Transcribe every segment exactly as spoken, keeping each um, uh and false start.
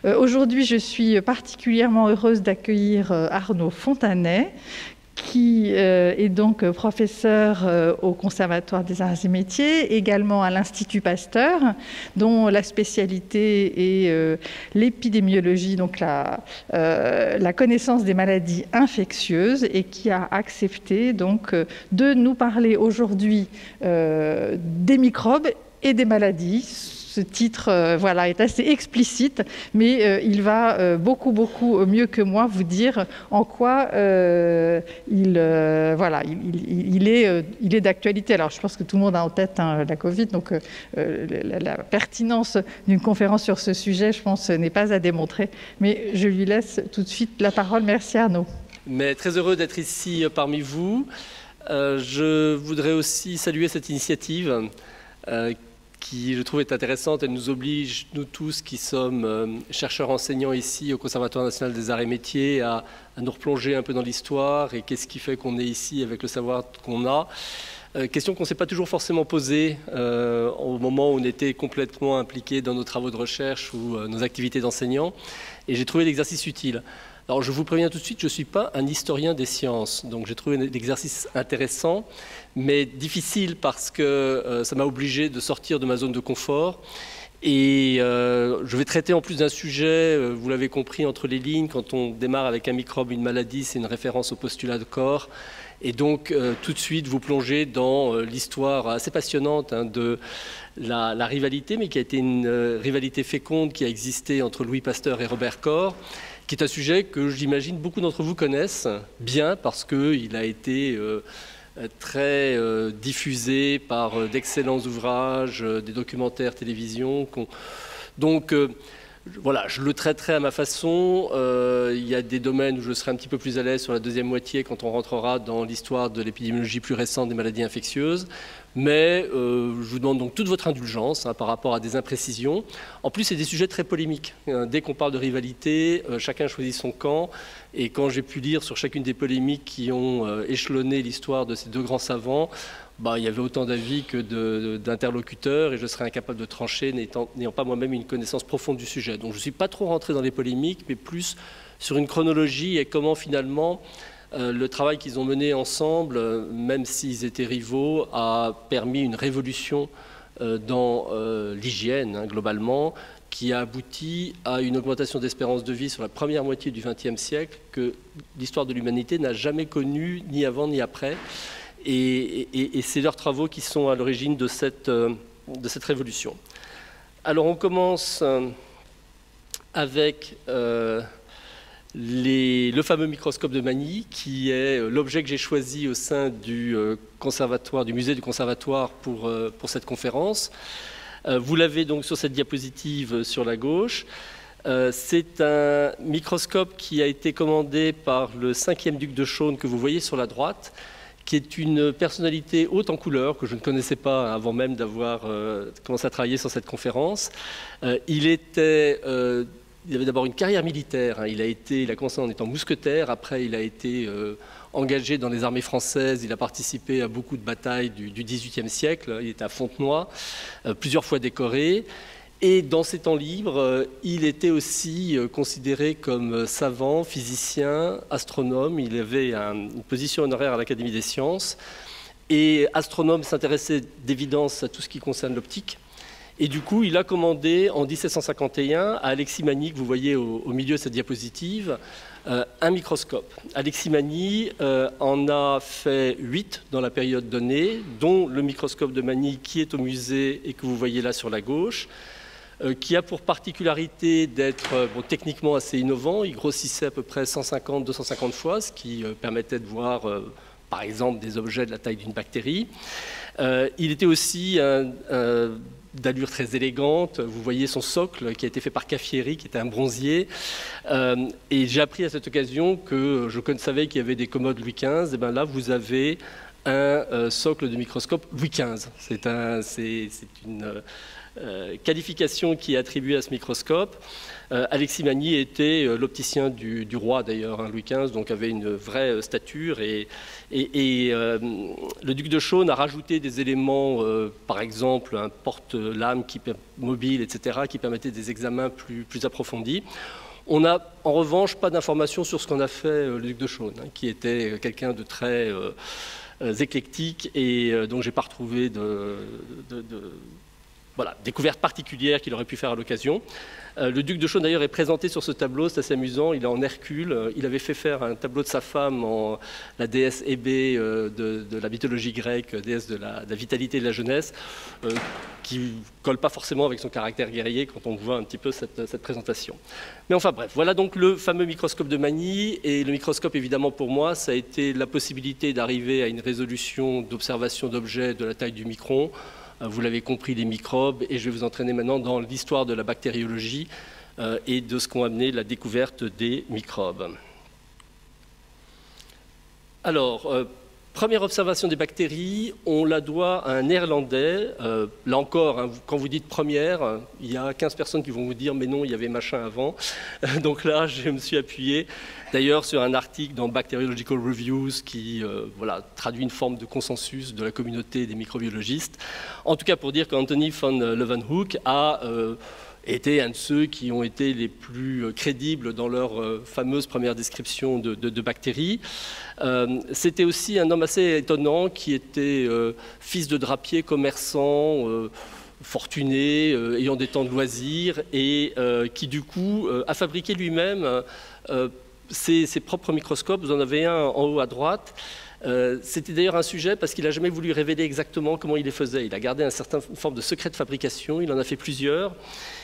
Euh, Aujourd'hui, je suis particulièrement heureuse d'accueillir euh, Arnaud Fontanet, qui euh, est donc professeur euh, au Conservatoire des Arts et Métiers, également à l'Institut Pasteur, dont la spécialité est euh, l'épidémiologie, donc la, euh, la connaissance des maladies infectieuses, et qui a accepté donc euh, de nous parler aujourd'hui euh, des microbes et des maladies. Ce titre euh, voilà, est assez explicite, mais euh, il va euh, beaucoup, beaucoup mieux que moi vous dire en quoi euh, il, euh, voilà, il, il, il est, euh, il est d'actualité. Alors, je pense que tout le monde a en tête hein, la Covid, donc euh, la, la pertinence d'une conférence sur ce sujet, je pense, n'est pas à démontrer. Mais je lui laisse tout de suite la parole. Merci Arnaud. Mais très heureux d'être ici parmi vous. Euh, je voudrais aussi saluer cette initiative euh, qui, je trouve, est intéressante. Elle nous oblige, nous tous qui sommes euh, chercheurs enseignants ici au Conservatoire national des arts et métiers, à, à nous replonger un peu dans l'histoire et qu'est-ce qui fait qu'on est ici avec le savoir qu'on a. Euh, question qu'on ne s'est pas toujours forcément posée euh, au moment où on était complètement impliqué dans nos travaux de recherche ou euh, nos activités d'enseignants. Et j'ai trouvé l'exercice utile. Alors, je vous préviens tout de suite, je ne suis pas un historien des sciences, donc j'ai trouvé l'exercice intéressant, mais difficile parce que euh, ça m'a obligé de sortir de ma zone de confort. Et euh, je vais traiter en plus d'un sujet, euh, vous l'avez compris entre les lignes, quand on démarre avec un microbe, une maladie, c'est une référence au postulat de corps. Et donc, euh, tout de suite, vous plongez dans euh, l'histoire assez passionnante hein, de la, la rivalité, mais qui a été une euh, rivalité féconde qui a existé entre Louis Pasteur et Robert Koch, qui est un sujet que j'imagine beaucoup d'entre vous connaissent bien parce qu'il a été euh, très euh, diffusé par euh, d'excellents ouvrages, euh, des documentaires télévision. Donc euh, voilà, je le traiterai à ma façon. Euh, il y a des domaines où je serai un petit peu plus à l'aise sur la deuxième moitié quand on rentrera dans l'histoire de l'épidémiologie plus récente des maladies infectieuses. Mais euh, je vous demande donc toute votre indulgence hein, par rapport à des imprécisions. En plus, c'est des sujets très polémiques. Dès qu'on parle de rivalité, euh, chacun choisit son camp. Et quand j'ai pu lire sur chacune des polémiques qui ont euh, échelonné l'histoire de ces deux grands savants, bah, il y avait autant d'avis que d'interlocuteurs et je serais incapable de trancher n'ayant pas moi-même une connaissance profonde du sujet. Donc je ne suis pas trop rentré dans les polémiques, mais plus sur une chronologie et comment finalement euh, le travail qu'ils ont mené ensemble, euh, même s'ils étaient rivaux, a permis une révolution euh, dans euh, l'hygiène hein, globalement, qui a abouti à une augmentation d'espérance de vie sur la première moitié du vingtième siècle que l'histoire de l'humanité n'a jamais connue ni avant ni après. Et, et, et c'est leurs travaux qui sont à l'origine de cette, euh, de cette révolution. Alors on commence euh, avec euh, les, le fameux microscope de Magny, qui est l'objet que j'ai choisi au sein du euh, conservatoire, du musée du conservatoire pour, euh, pour cette conférence. Euh, vous l'avez donc sur cette diapositive sur la gauche. Euh, c'est un microscope qui a été commandé par le cinquième duc de Chaulnes que vous voyez sur la droite, qui est une personnalité haute en couleurs que je ne connaissais pas avant même d'avoir euh, commencé à travailler sur cette conférence. Euh, il, était, euh, il avait d'abord une carrière militaire. Hein. Il, a été, il a commencé en étant mousquetaire. Après, il a été euh, engagé dans les armées françaises. Il a participé à beaucoup de batailles du, du dix-huitième siècle. Il était à Fontenoy, euh, plusieurs fois décoré. Et dans ses temps libres, il était aussi considéré comme savant, physicien, astronome. Il avait une position honoraire à l'Académie des sciences. Et astronome s'intéressait d'évidence à tout ce qui concerne l'optique. Et du coup, il a commandé en mille sept cent cinquante et un à Alexis Magny, que vous voyez au, au milieu de cette diapositive, euh, un microscope. Alexis Magny euh, en a fait huit dans la période donnée, dont le microscope de Magny qui est au musée et que vous voyez là sur la gauche, qui a pour particularité d'être bon, techniquement assez innovant. Il grossissait à peu près cent cinquante à deux cent cinquante fois, ce qui euh, permettait de voir, euh, par exemple, des objets de la taille d'une bactérie. Euh, il était aussi euh, euh, d'allure très élégante. Vous voyez son socle qui a été fait par Caffieri, qui était un bronzier. Euh, et j'ai appris à cette occasion que je savais qu'il y avait des commodes Louis quinze. Et bien là, vous avez un euh, socle de microscope Louis quinze. C'est un, c'est, c'est une euh, qualification qui est attribuée à ce microscope. Euh, Alexis Magny était euh, l'opticien du, du roi d'ailleurs, hein, Louis quinze, donc avait une vraie euh, stature. Et, et, et euh, le duc de Chaulnes a rajouté des éléments, euh, par exemple un porte-lame qui, mobile, et cetera, qui permettait des examens plus, plus approfondis. On n'a en revanche pas d'informations sur ce qu'en a fait euh, le duc de Chaulnes, hein, qui était quelqu'un de très euh, euh, éclectique, et euh, donc je n'ai pas retrouvé de, de, de voilà, découverte particulière qu'il aurait pu faire à l'occasion. Euh, le duc de Chaulnes d'ailleurs est présenté sur ce tableau, c'est assez amusant, il est en Hercule, euh, il avait fait faire un tableau de sa femme en la déesse Hébé euh, de, de la mythologie grecque, déesse de la, de la vitalité et de la jeunesse, euh, qui ne colle pas forcément avec son caractère guerrier quand on voit un petit peu cette, cette présentation. Mais enfin bref, voilà donc le fameux microscope de Magny, et le microscope évidemment pour moi, ça a été la possibilité d'arriver à une résolution d'observation d'objets de la taille du micron. Vous l'avez compris, les microbes, et je vais vous entraîner maintenant dans l'histoire de la bactériologie euh, et de ce qu'ont amené la découverte des microbes. Alors, euh, première observation des bactéries, on la doit à un néerlandais. Euh, là encore, hein, quand vous dites première, il y a quinze personnes qui vont vous dire « mais non, il y avait machin avant ». Donc là, je me suis appuyé d'ailleurs sur un article dans Bacteriological Reviews qui euh, voilà, traduit une forme de consensus de la communauté des microbiologistes. En tout cas, pour dire qu'Anthony van Leeuwenhoek a euh, été un de ceux qui ont été les plus crédibles dans leur euh, fameuse première description de, de, de bactéries. Euh, C'était aussi un homme assez étonnant qui était euh, fils de drapier, commerçant, euh, fortuné, euh, ayant des temps de loisirs, et euh, qui du coup euh, a fabriqué lui-même euh, ses, ses propres microscopes. Vous en avez un en haut à droite. Euh, C'était d'ailleurs un sujet parce qu'il n'a jamais voulu révéler exactement comment il les faisait. Il a gardé une certaine forme de secret de fabrication, il en a fait plusieurs.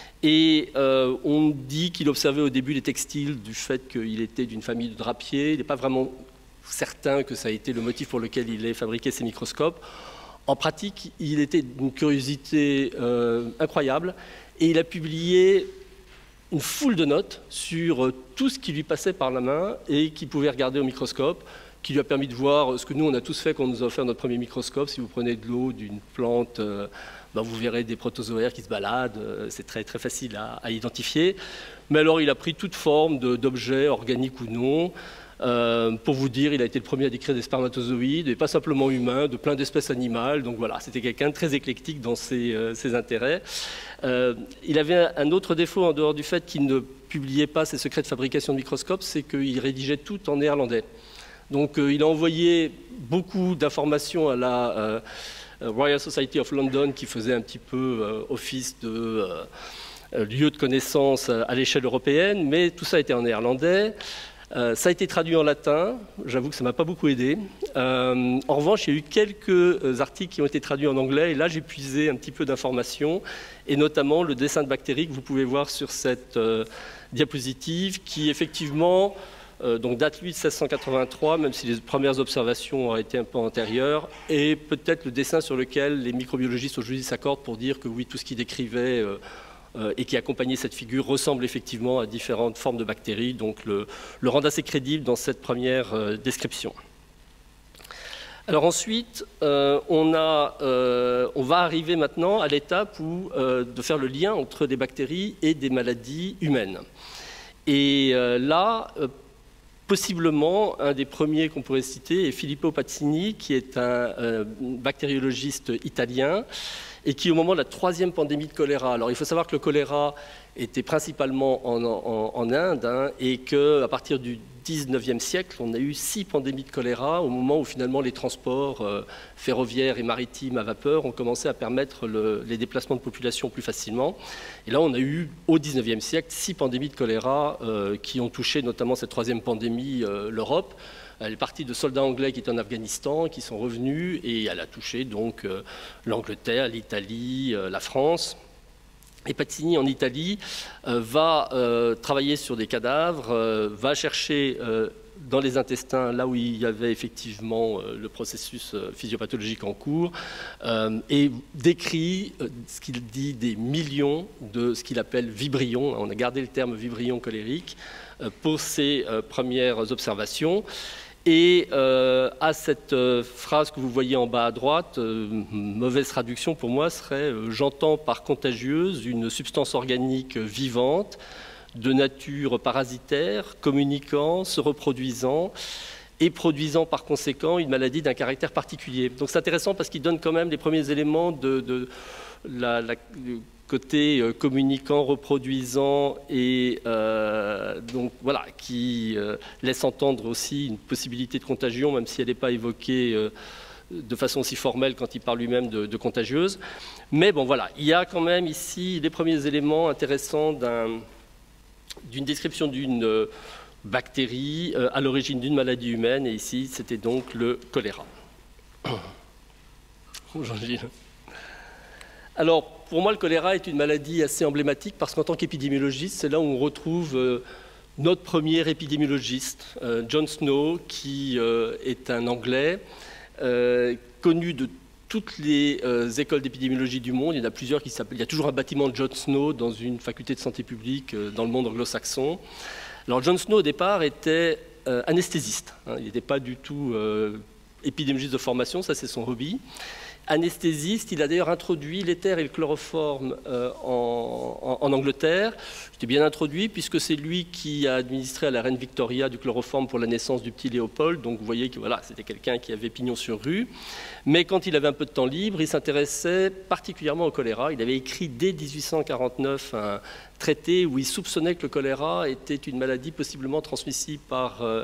Et euh, on dit qu'il observait au début les textiles du fait qu'il était d'une famille de drapiers. Il n'est pas vraiment certain que ça a été le motif pour lequel il ait fabriqué ces microscopes. En pratique, il était d'une curiosité euh, incroyable, et il a publié une foule de notes sur tout ce qui lui passait par la main et qu'il pouvait regarder au microscope, qui lui a permis de voir ce que nous, on a tous fait quand on nous a offert notre premier microscope. Si vous prenez de l'eau d'une plante, euh, ben vous verrez des protozoaires qui se baladent. Euh, c'est très, très facile à, à identifier. Mais alors, il a pris toute forme d'objets, organiques ou non. Euh, pour vous dire, il a été le premier à décrire des spermatozoïdes, et pas simplement humains, de plein d'espèces animales. Donc voilà, c'était quelqu'un de très éclectique dans ses, euh, ses intérêts. Euh, il avait un, un autre défaut, en dehors du fait qu'il ne publiait pas ses secrets de fabrication de microscopes, c'est qu'il rédigeait tout en néerlandais. Donc euh, il a envoyé beaucoup d'informations à la euh, Royal Society of London, qui faisait un petit peu euh, office de euh, lieu de connaissance à l'échelle européenne, mais tout ça a été en néerlandais. Euh, ça a été traduit en latin, j'avoue que ça ne m'a pas beaucoup aidé. Euh, en revanche, il y a eu quelques articles qui ont été traduits en anglais, et là j'ai puisé un petit peu d'informations, et notamment le dessin de bactéries que vous pouvez voir sur cette euh, diapositive, qui effectivement euh, donc date lui de mille six cent quatre-vingt-trois, même si les premières observations auraient été un peu antérieures, et peut-être le dessin sur lequel les microbiologistes aujourd'hui s'accordent pour dire que oui, tout ce qu'il décrivait euh, Euh, et qui accompagnait cette figure ressemble effectivement à différentes formes de bactéries, donc le, le rend assez crédible dans cette première euh, description. Alors ensuite, euh, on, a, euh, on va arriver maintenant à l'étape où euh, de faire le lien entre des bactéries et des maladies humaines. Et euh, là, euh, possiblement, un des premiers qu'on pourrait citer est Filippo Pazzini, qui est un euh, bactériologiste italien, et qui, au moment de la troisième pandémie de choléra, alors il faut savoir que le choléra était principalement en, en, en Inde, hein, et qu'à partir du dix-neuvième siècle, on a eu six pandémies de choléra, au moment où finalement les transports euh, ferroviaires et maritimes à vapeur ont commencé à permettre le, les déplacements de population plus facilement. Et là, on a eu, au dix-neuvième siècle, six pandémies de choléra euh, qui ont touché notamment cette troisième pandémie euh, l'Europe. Elle est partie de soldats anglais qui étaient en Afghanistan, qui sont revenus, et elle a touché donc euh, l'Angleterre, l'Italie, euh, la France. Et Pazzini, en Italie, euh, va euh, travailler sur des cadavres, euh, va chercher euh, dans les intestins, là où il y avait effectivement euh, le processus euh, physiopathologique en cours, euh, et décrit euh, ce qu'il dit des millions de ce qu'il appelle vibrions. On a gardé le terme vibrion cholérique euh, pour ses euh, premières observations. Et euh, à cette euh, phrase que vous voyez en bas à droite, euh, mauvaise traduction pour moi serait euh, « J'entends par contagieuse une substance organique vivante, de nature parasitaire, communiquant, se reproduisant et produisant par conséquent une maladie d'un caractère particulier ». Donc c'est intéressant parce qu'il donne quand même les premiers éléments de, de la, la côté communicant, reproduisant et euh, donc voilà, qui euh, laisse entendre aussi une possibilité de contagion, même si elle n'est pas évoquée euh, de façon aussi formelle quand il parle lui-même de, de contagieuse. Mais bon voilà, il y a quand même ici les premiers éléments intéressants d'un, d'une description d'une euh, bactérie euh, à l'origine d'une maladie humaine, et ici c'était donc le choléra. Jean-Gilles. Alors, pour moi, le choléra est une maladie assez emblématique parce qu'en tant qu'épidémiologiste, c'est là où on retrouve euh, notre premier épidémiologiste, euh, John Snow, qui euh, est un Anglais, euh, connu de toutes les euh, écoles d'épidémiologie du monde. Il y en a plusieurs qui s'appellent. Il y a toujours un bâtiment de John Snow dans une faculté de santé publique euh, dans le monde anglo-saxon. Alors, John Snow, au départ, était euh, anesthésiste. Hein, il n'était pas du tout euh, épidémiologiste de formation, ça c'est son hobby. Anesthésiste, il a d'ailleurs introduit l'éther et le chloroforme euh, en, en, en Angleterre. C'était bien introduit puisque c'est lui qui a administré à la reine Victoria du chloroforme pour la naissance du petit Léopold. Donc vous voyez que voilà, c'était quelqu'un qui avait pignon sur rue. Mais quand il avait un peu de temps libre, il s'intéressait particulièrement au choléra. Il avait écrit dès mille huit cent quarante-neuf un traité où il soupçonnait que le choléra était une maladie possiblement transmissible par... Euh,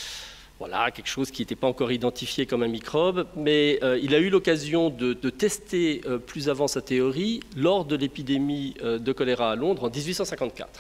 Voilà, quelque chose qui n'était pas encore identifié comme un microbe, mais euh, il a eu l'occasion de, de tester euh, plus avant sa théorie lors de l'épidémie euh, de choléra à Londres en mille huit cent cinquante-quatre.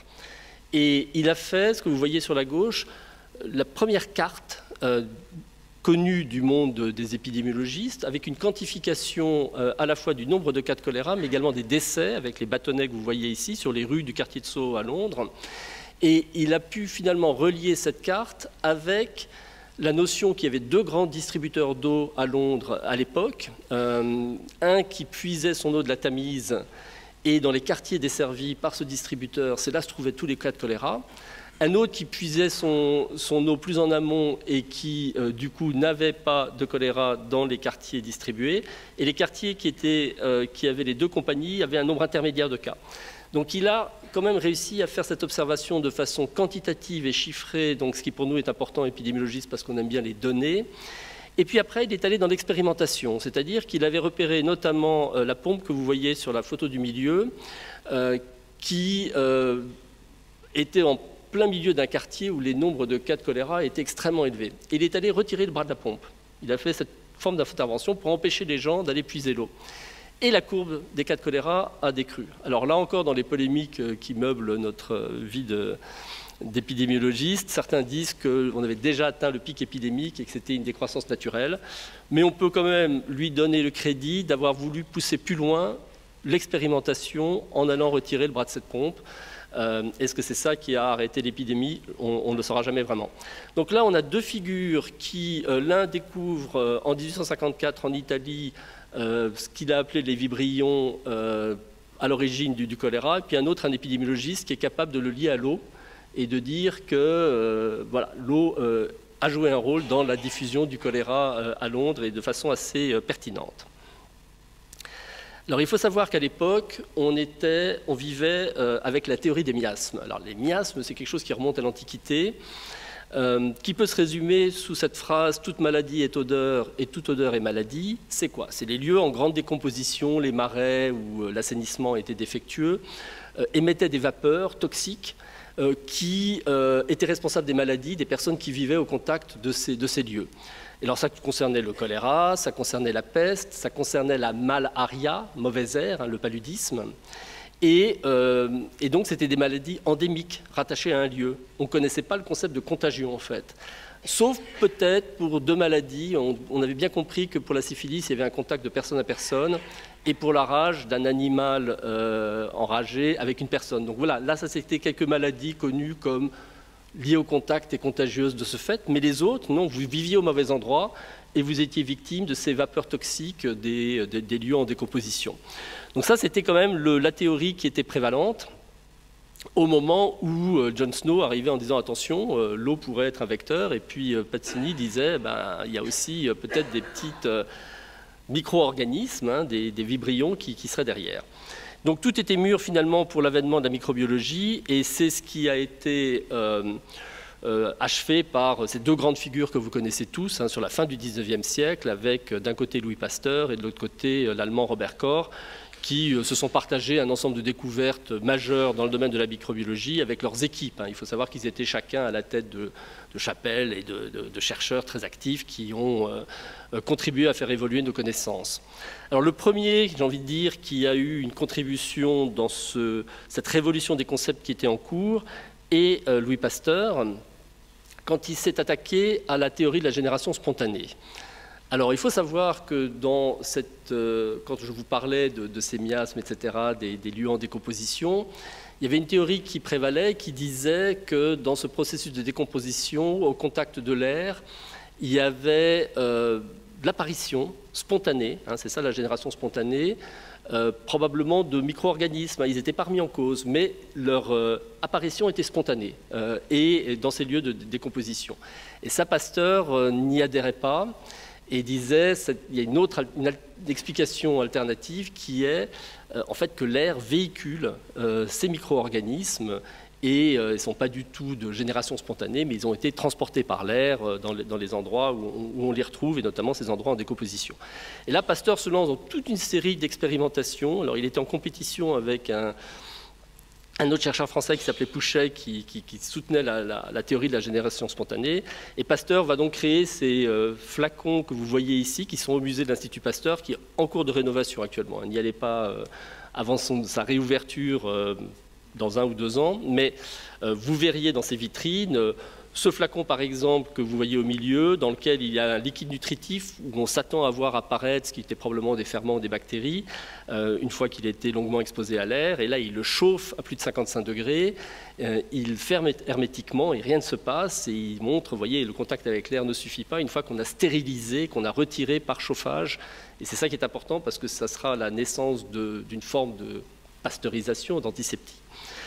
Et il a fait, ce que vous voyez sur la gauche, la première carte euh, connue du monde des épidémiologistes, avec une quantification euh, à la fois du nombre de cas de choléra, mais également des décès, avec les bâtonnets que vous voyez ici, sur les rues du quartier de Sceaux à Londres. Et il a pu finalement relier cette carte avec... la notion qu'il y avait deux grands distributeurs d'eau à Londres à l'époque, euh, un qui puisait son eau de la Tamise, et dans les quartiers desservis par ce distributeur, c'est là se trouvaient tous les cas de choléra, un autre qui puisait son, son eau plus en amont et qui, euh, du coup, n'avait pas de choléra dans les quartiers distribués, et les quartiers qui, étaient, euh, qui avaient les deux compagnies avaient un nombre intermédiaire de cas. Donc il a quand même réussi à faire cette observation de façon quantitative et chiffrée, donc ce qui pour nous est important épidémiologiste parce qu'on aime bien les données. Et puis après, il est allé dans l'expérimentation, c'est-à-dire qu'il avait repéré notamment euh, la pompe que vous voyez sur la photo du milieu, euh, qui euh, était en plein milieu d'un quartier où les nombres de cas de choléra étaient extrêmement élevés. Et il est allé retirer le bras de la pompe. Il a fait cette forme d'intervention pour empêcher les gens d'aller puiser l'eau. Et la courbe des cas de choléra a décru. Alors là encore, dans les polémiques qui meublent notre vie de, d'épidémiologiste, certains disent qu'on avait déjà atteint le pic épidémique et que c'était une décroissance naturelle. Mais on peut quand même lui donner le crédit d'avoir voulu pousser plus loin l'expérimentation en allant retirer le bras de cette pompe. Euh, est-ce que c'est ça qui a arrêté l'épidémie? On, on ne le saura jamais vraiment. Donc là, on a deux figures qui, euh, l'un découvre euh, en mille huit cent cinquante-quatre en Italie Euh, ce qu'il a appelé les vibrions euh, à l'origine du, du choléra, et puis un autre, un épidémiologiste, qui est capable de le lier à l'eau et de dire que euh, voilà, l'eau euh, a joué un rôle dans la diffusion du choléra euh, à Londres et de façon assez euh, pertinente. Alors il faut savoir qu'à l'époque, on, était, on vivait euh, avec la théorie des miasmes. Alors les miasmes, c'est quelque chose qui remonte à l'Antiquité, Euh, qui peut se résumer sous cette phrase « toute maladie est odeur et toute odeur est maladie ». C'est quoi? C'est les lieux en grande décomposition, les marais où euh, l'assainissement était défectueux, euh, émettaient des vapeurs toxiques euh, qui euh, étaient responsables des maladies des personnes qui vivaient au contact de ces, de ces lieux. Et alors ça concernait le choléra, ça concernait la peste, ça concernait la malaria, mauvais air, hein, le paludisme. Et, euh, et donc, c'était des maladies endémiques, rattachées à un lieu. On ne connaissait pas le concept de contagion, en fait. Sauf peut-être pour deux maladies. On, on avait bien compris que pour la syphilis, il y avait un contact de personne à personne, et pour la rage, d'un animal euh, enragé avec une personne. Donc voilà, là, ça c'était quelques maladies connues comme liées au contact et contagieuses de ce fait. Mais les autres, non, vous viviez au mauvais endroit, et vous étiez victime de ces vapeurs toxiques des, des, des lieux en décomposition. Donc ça, c'était quand même le, la théorie qui était prévalente. au moment où euh, Jon Snow arrivait en disant attention, euh, l'eau pourrait être un vecteur, et puis euh, Pazzini disait ben, il y a aussi euh, peut-être des petites euh, micro-organismes, hein, des, des vibrions qui, qui seraient derrière. Donc tout était mûr finalement pour l'avènement de la microbiologie, et c'est ce qui a été euh, euh, achevé par ces deux grandes figures que vous connaissez tous, hein, sur la fin du dix-neuvième siècle, avec d'un côté Louis Pasteur et de l'autre côté l'allemand Robert Koch, qui se sont partagés un ensemble de découvertes majeures dans le domaine de la microbiologie avec leurs équipes. Il faut savoir qu'ils étaient chacun à la tête de, de chapelles et de, de, de chercheurs très actifs qui ont euh, contribué à faire évoluer nos connaissances. Alors le premier, j'ai envie de dire, qui a eu une contribution dans ce, cette révolution des concepts qui était en cours est euh, Louis Pasteur, quand il s'est attaqué à la théorie de la génération spontanée. Alors, il faut savoir que dans cette, euh, quand je vous parlais de, de ces miasmes, et cetera, des, des lieux en décomposition, il y avait une théorie qui prévalait, qui disait que dans ce processus de décomposition, au contact de l'air, il y avait euh, de l'apparition spontanée, hein, c'est ça la génération spontanée, euh, probablement de micro-organismes. Ils n'étaient pas remis en cause, mais leur euh, apparition était spontanée, euh, et, et dans ces lieux de, de décomposition. Et ça, Pasteur euh, n'y adhérait pas. Et disait, il y a une autre une explication alternative qui est euh, en fait que l'air véhicule euh, ces micro-organismes et euh, ils ne sont pas du tout de génération spontanée, mais ils ont été transportés par l'air euh, dans, dans les endroits où on, où on les retrouve, et notamment ces endroits en décomposition. Et là, Pasteur se lance dans toute une série d'expérimentations. Alors, il était en compétition avec un... un autre chercheur français qui s'appelait Pouchet, qui, qui, qui soutenait la, la, la théorie de la génération spontanée. Et Pasteur va donc créer ces euh, flacons que vous voyez ici, qui sont au musée de l'Institut Pasteur, qui est en cours de rénovation actuellement. Il n'y allait pas euh, avant son, sa réouverture euh, dans un ou deux ans, mais euh, vous verriez dans ces vitrines euh, ce flacon, par exemple, que vous voyez au milieu, dans lequel il y a un liquide nutritif où on s'attend à voir apparaître ce qui était probablement des ferments ou des bactéries, euh, une fois qu'il a été longuement exposé à l'air. Et là, il le chauffe à plus de cinquante-cinq degrés, euh, il ferme hermétiquement et rien ne se passe. Et il montre, vous voyez, le contact avec l'air ne suffit pas une fois qu'on a stérilisé, qu'on a retiré par chauffage. Et c'est ça qui est important parce que ça sera la naissance d'une forme de pasteurisation, d'antiseptie.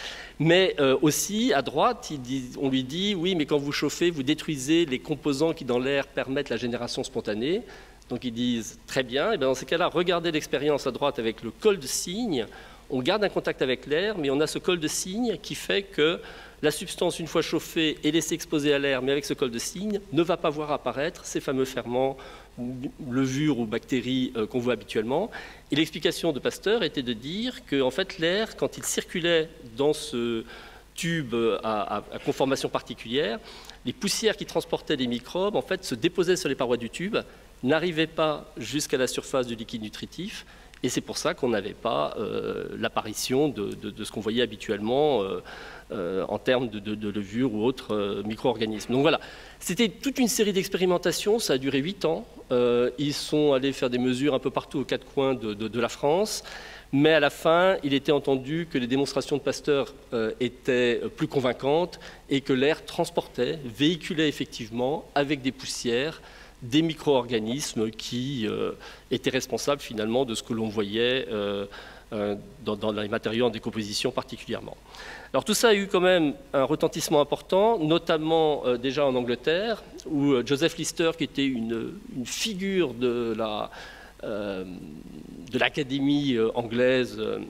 Mais euh, aussi, à droite, il dit, on lui dit, oui, mais quand vous chauffez, vous détruisez les composants qui, dans l'air, permettent la génération spontanée. Donc ils disent, très bien, et bien dans ces cas-là, regardez l'expérience à droite avec le col de cygne. On garde un contact avec l'air, mais on a ce col de cygne qui fait que la substance, une fois chauffée et laissée exposée à l'air, mais avec ce col de cygne, ne va pas voir apparaître ces fameux ferments, levures ou bactéries euh, qu'on voit habituellement. Et l'explication de Pasteur était de dire que en fait, l'air, quand il circulait dans ce tube à, à, à conformation particulière, les poussières qui transportaient les microbes en fait, se déposaient sur les parois du tube, n'arrivaient pas jusqu'à la surface du liquide nutritif. Et c'est pour ça qu'on n'avait pas euh, l'apparition de, de, de ce qu'on voyait habituellement euh, euh, en termes de, de, de levures ou autres euh, micro-organismes. Donc voilà, c'était toute une série d'expérimentations, ça a duré huit ans. Euh, ils sont allés faire des mesures un peu partout aux quatre coins de, de, de la France. Mais à la fin, il était entendu que les démonstrations de Pasteur euh, étaient plus convaincantes et que l'air transportait, véhiculait effectivement avec des poussières, des micro-organismes qui euh, étaient responsables finalement de ce que l'on voyait euh, euh, dans, dans les matériaux en décomposition particulièrement. Alors tout ça a eu quand même un retentissement important, notamment euh, déjà en Angleterre, où euh, Joseph Lister, qui était une, une figure de la, euh, de l'Académie euh, anglaise, euh,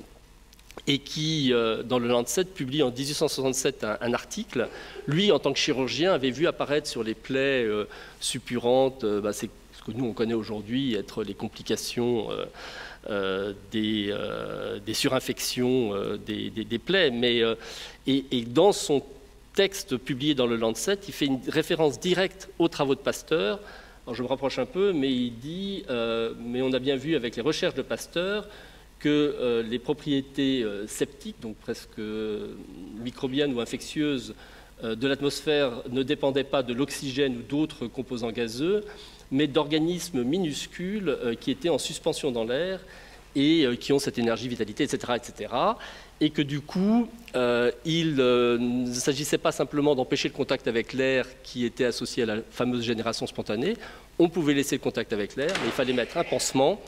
et qui, euh, dans le Lancet, publie en dix-huit cent soixante-sept un, un article. Lui, en tant que chirurgien, avait vu apparaître sur les plaies euh, suppurantes, euh, bah, c'est ce que nous, on connaît aujourd'hui, être les complications euh, euh, des, euh, des surinfections euh, des, des, des plaies. Mais, euh, et, et dans son texte publié dans le Lancet, il fait une référence directe aux travaux de Pasteur. Alors, je me rapproche un peu, mais il dit euh, « Mais on a bien vu avec les recherches de Pasteur que euh, les propriétés euh, septiques, donc presque euh, microbiennes ou infectieuses, euh, de l'atmosphère ne dépendaient pas de l'oxygène ou d'autres composants gazeux, mais d'organismes minuscules euh, qui étaient en suspension dans l'air et euh, qui ont cette énergie, vitalité, et cetera, et cetera. Et que du coup, euh, il euh, ne s'agissait pas simplement d'empêcher le contact avec l'air qui était associé à la fameuse génération spontanée. On pouvait laisser le contact avec l'air, mais il fallait mettre un pansement.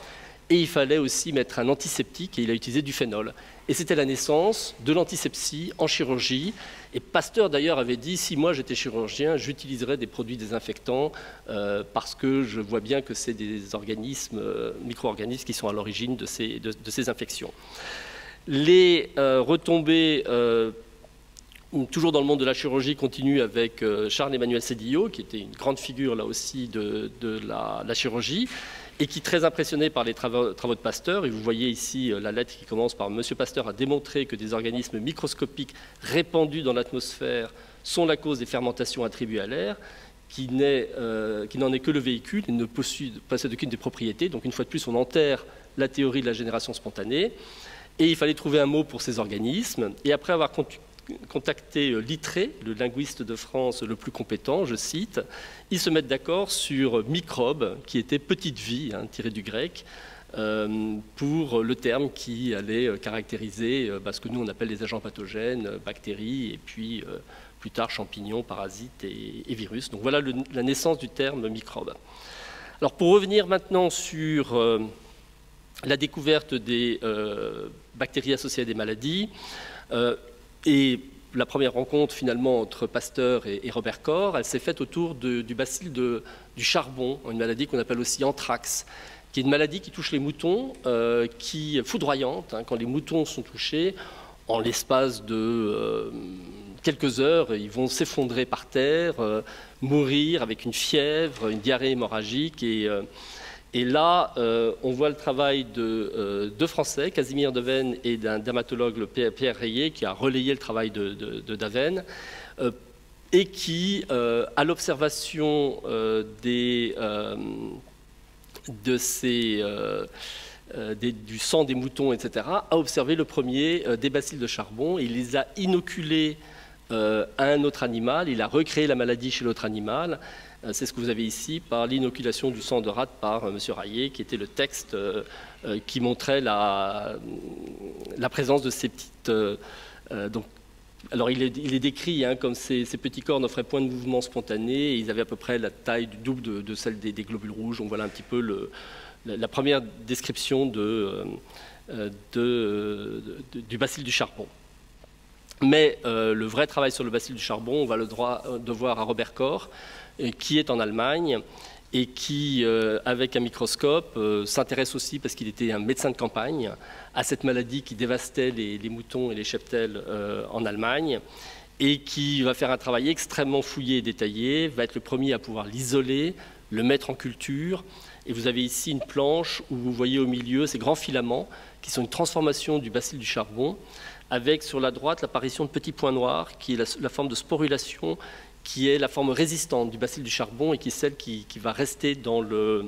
Et il fallait aussi mettre un antiseptique, et il a utilisé du phénol. Et c'était la naissance de l'antisepsie en chirurgie. Et Pasteur, d'ailleurs, avait dit, si moi j'étais chirurgien, j'utiliserais des produits désinfectants euh, parce que je vois bien que c'est des organismes, euh, micro-organismes qui sont à l'origine de ces, de, de ces infections. Les euh, retombées, euh, toujours dans le monde de la chirurgie, continuent avec euh, Charles-Emmanuel Sédillot, qui était une grande figure, là aussi, de, de la, la chirurgie, et qui, très impressionné par les travaux, travaux de Pasteur, et vous voyez ici la lettre qui commence par « Monsieur Pasteur a démontré que des organismes microscopiques répandus dans l'atmosphère sont la cause des fermentations attribuées à l'air, qui n'en euh, est que le véhicule et ne possède, possède aucune des propriétés. » Donc une fois de plus, on enterre la théorie de la génération spontanée, et il fallait trouver un mot pour ces organismes. Et après avoir contacté Littré, le linguiste de France le plus compétent, je cite, ils se mettent d'accord sur microbe, qui était petite vie, hein, tiré du grec, euh, pour le terme qui allait caractériser euh, bah, ce que nous on appelle les agents pathogènes, bactéries, et puis euh, plus tard champignons, parasites et, et virus. Donc voilà le, la naissance du terme microbe. Alors pour revenir maintenant sur euh, la découverte des euh, bactéries associées à des maladies, euh, et la première rencontre finalement entre Pasteur et, et Robert Koch, elle s'est faite autour de, du bacille de, du charbon, une maladie qu'on appelle aussi anthrax, qui est une maladie qui touche les moutons, euh, qui est foudroyante. Hein, quand les moutons sont touchés, en l'espace de euh, quelques heures, ils vont s'effondrer par terre, euh, mourir avec une fièvre, une diarrhée hémorragique. Et, euh, Et là, euh, on voit le travail de euh, deux Français, Casimir Devaisnes et d'un dermatologue, le Pierre Rayet, qui a relayé le travail de, de, de Devaisnes, euh, et qui, euh, à l'observation euh, des, euh, de ces, euh, euh, des, du sang des moutons, et cetera, a observé le premier euh, des bacilles de charbon. Et il les a inoculés euh, à un autre animal. Il a recréé la maladie chez l'autre animal. C'est ce que vous avez ici par l'inoculation du sang de rate par euh, M. Rayet, qui était le texte euh, euh, qui montrait la, la présence de ces petites... Euh, euh, donc, alors il est, il est décrit hein, comme ces, ces petits corps n'offraient point de mouvement spontané, et ils avaient à peu près la taille du double de, de celle des, des globules rouges. On voit là un petit peu le, la, la première description de, euh, de, de, du bacille du charbon. Mais euh, le vrai travail sur le bacille du charbon, on va le droit, devoir à Robert Koch, qui est en Allemagne et qui, euh, avec un microscope, euh, s'intéresse aussi, parce qu'il était un médecin de campagne, à cette maladie qui dévastait les, les moutons et les cheptels euh, en Allemagne, et qui va faire un travail extrêmement fouillé et détaillé, va être le premier à pouvoir l'isoler, le mettre en culture. Et vous avez ici une planche où vous voyez au milieu ces grands filaments qui sont une transformation du bacille du charbon, avec sur la droite l'apparition de petits points noirs, qui est la, la forme de sporulation, qui est la forme résistante du bacille du charbon et qui est celle qui, qui va rester dans le,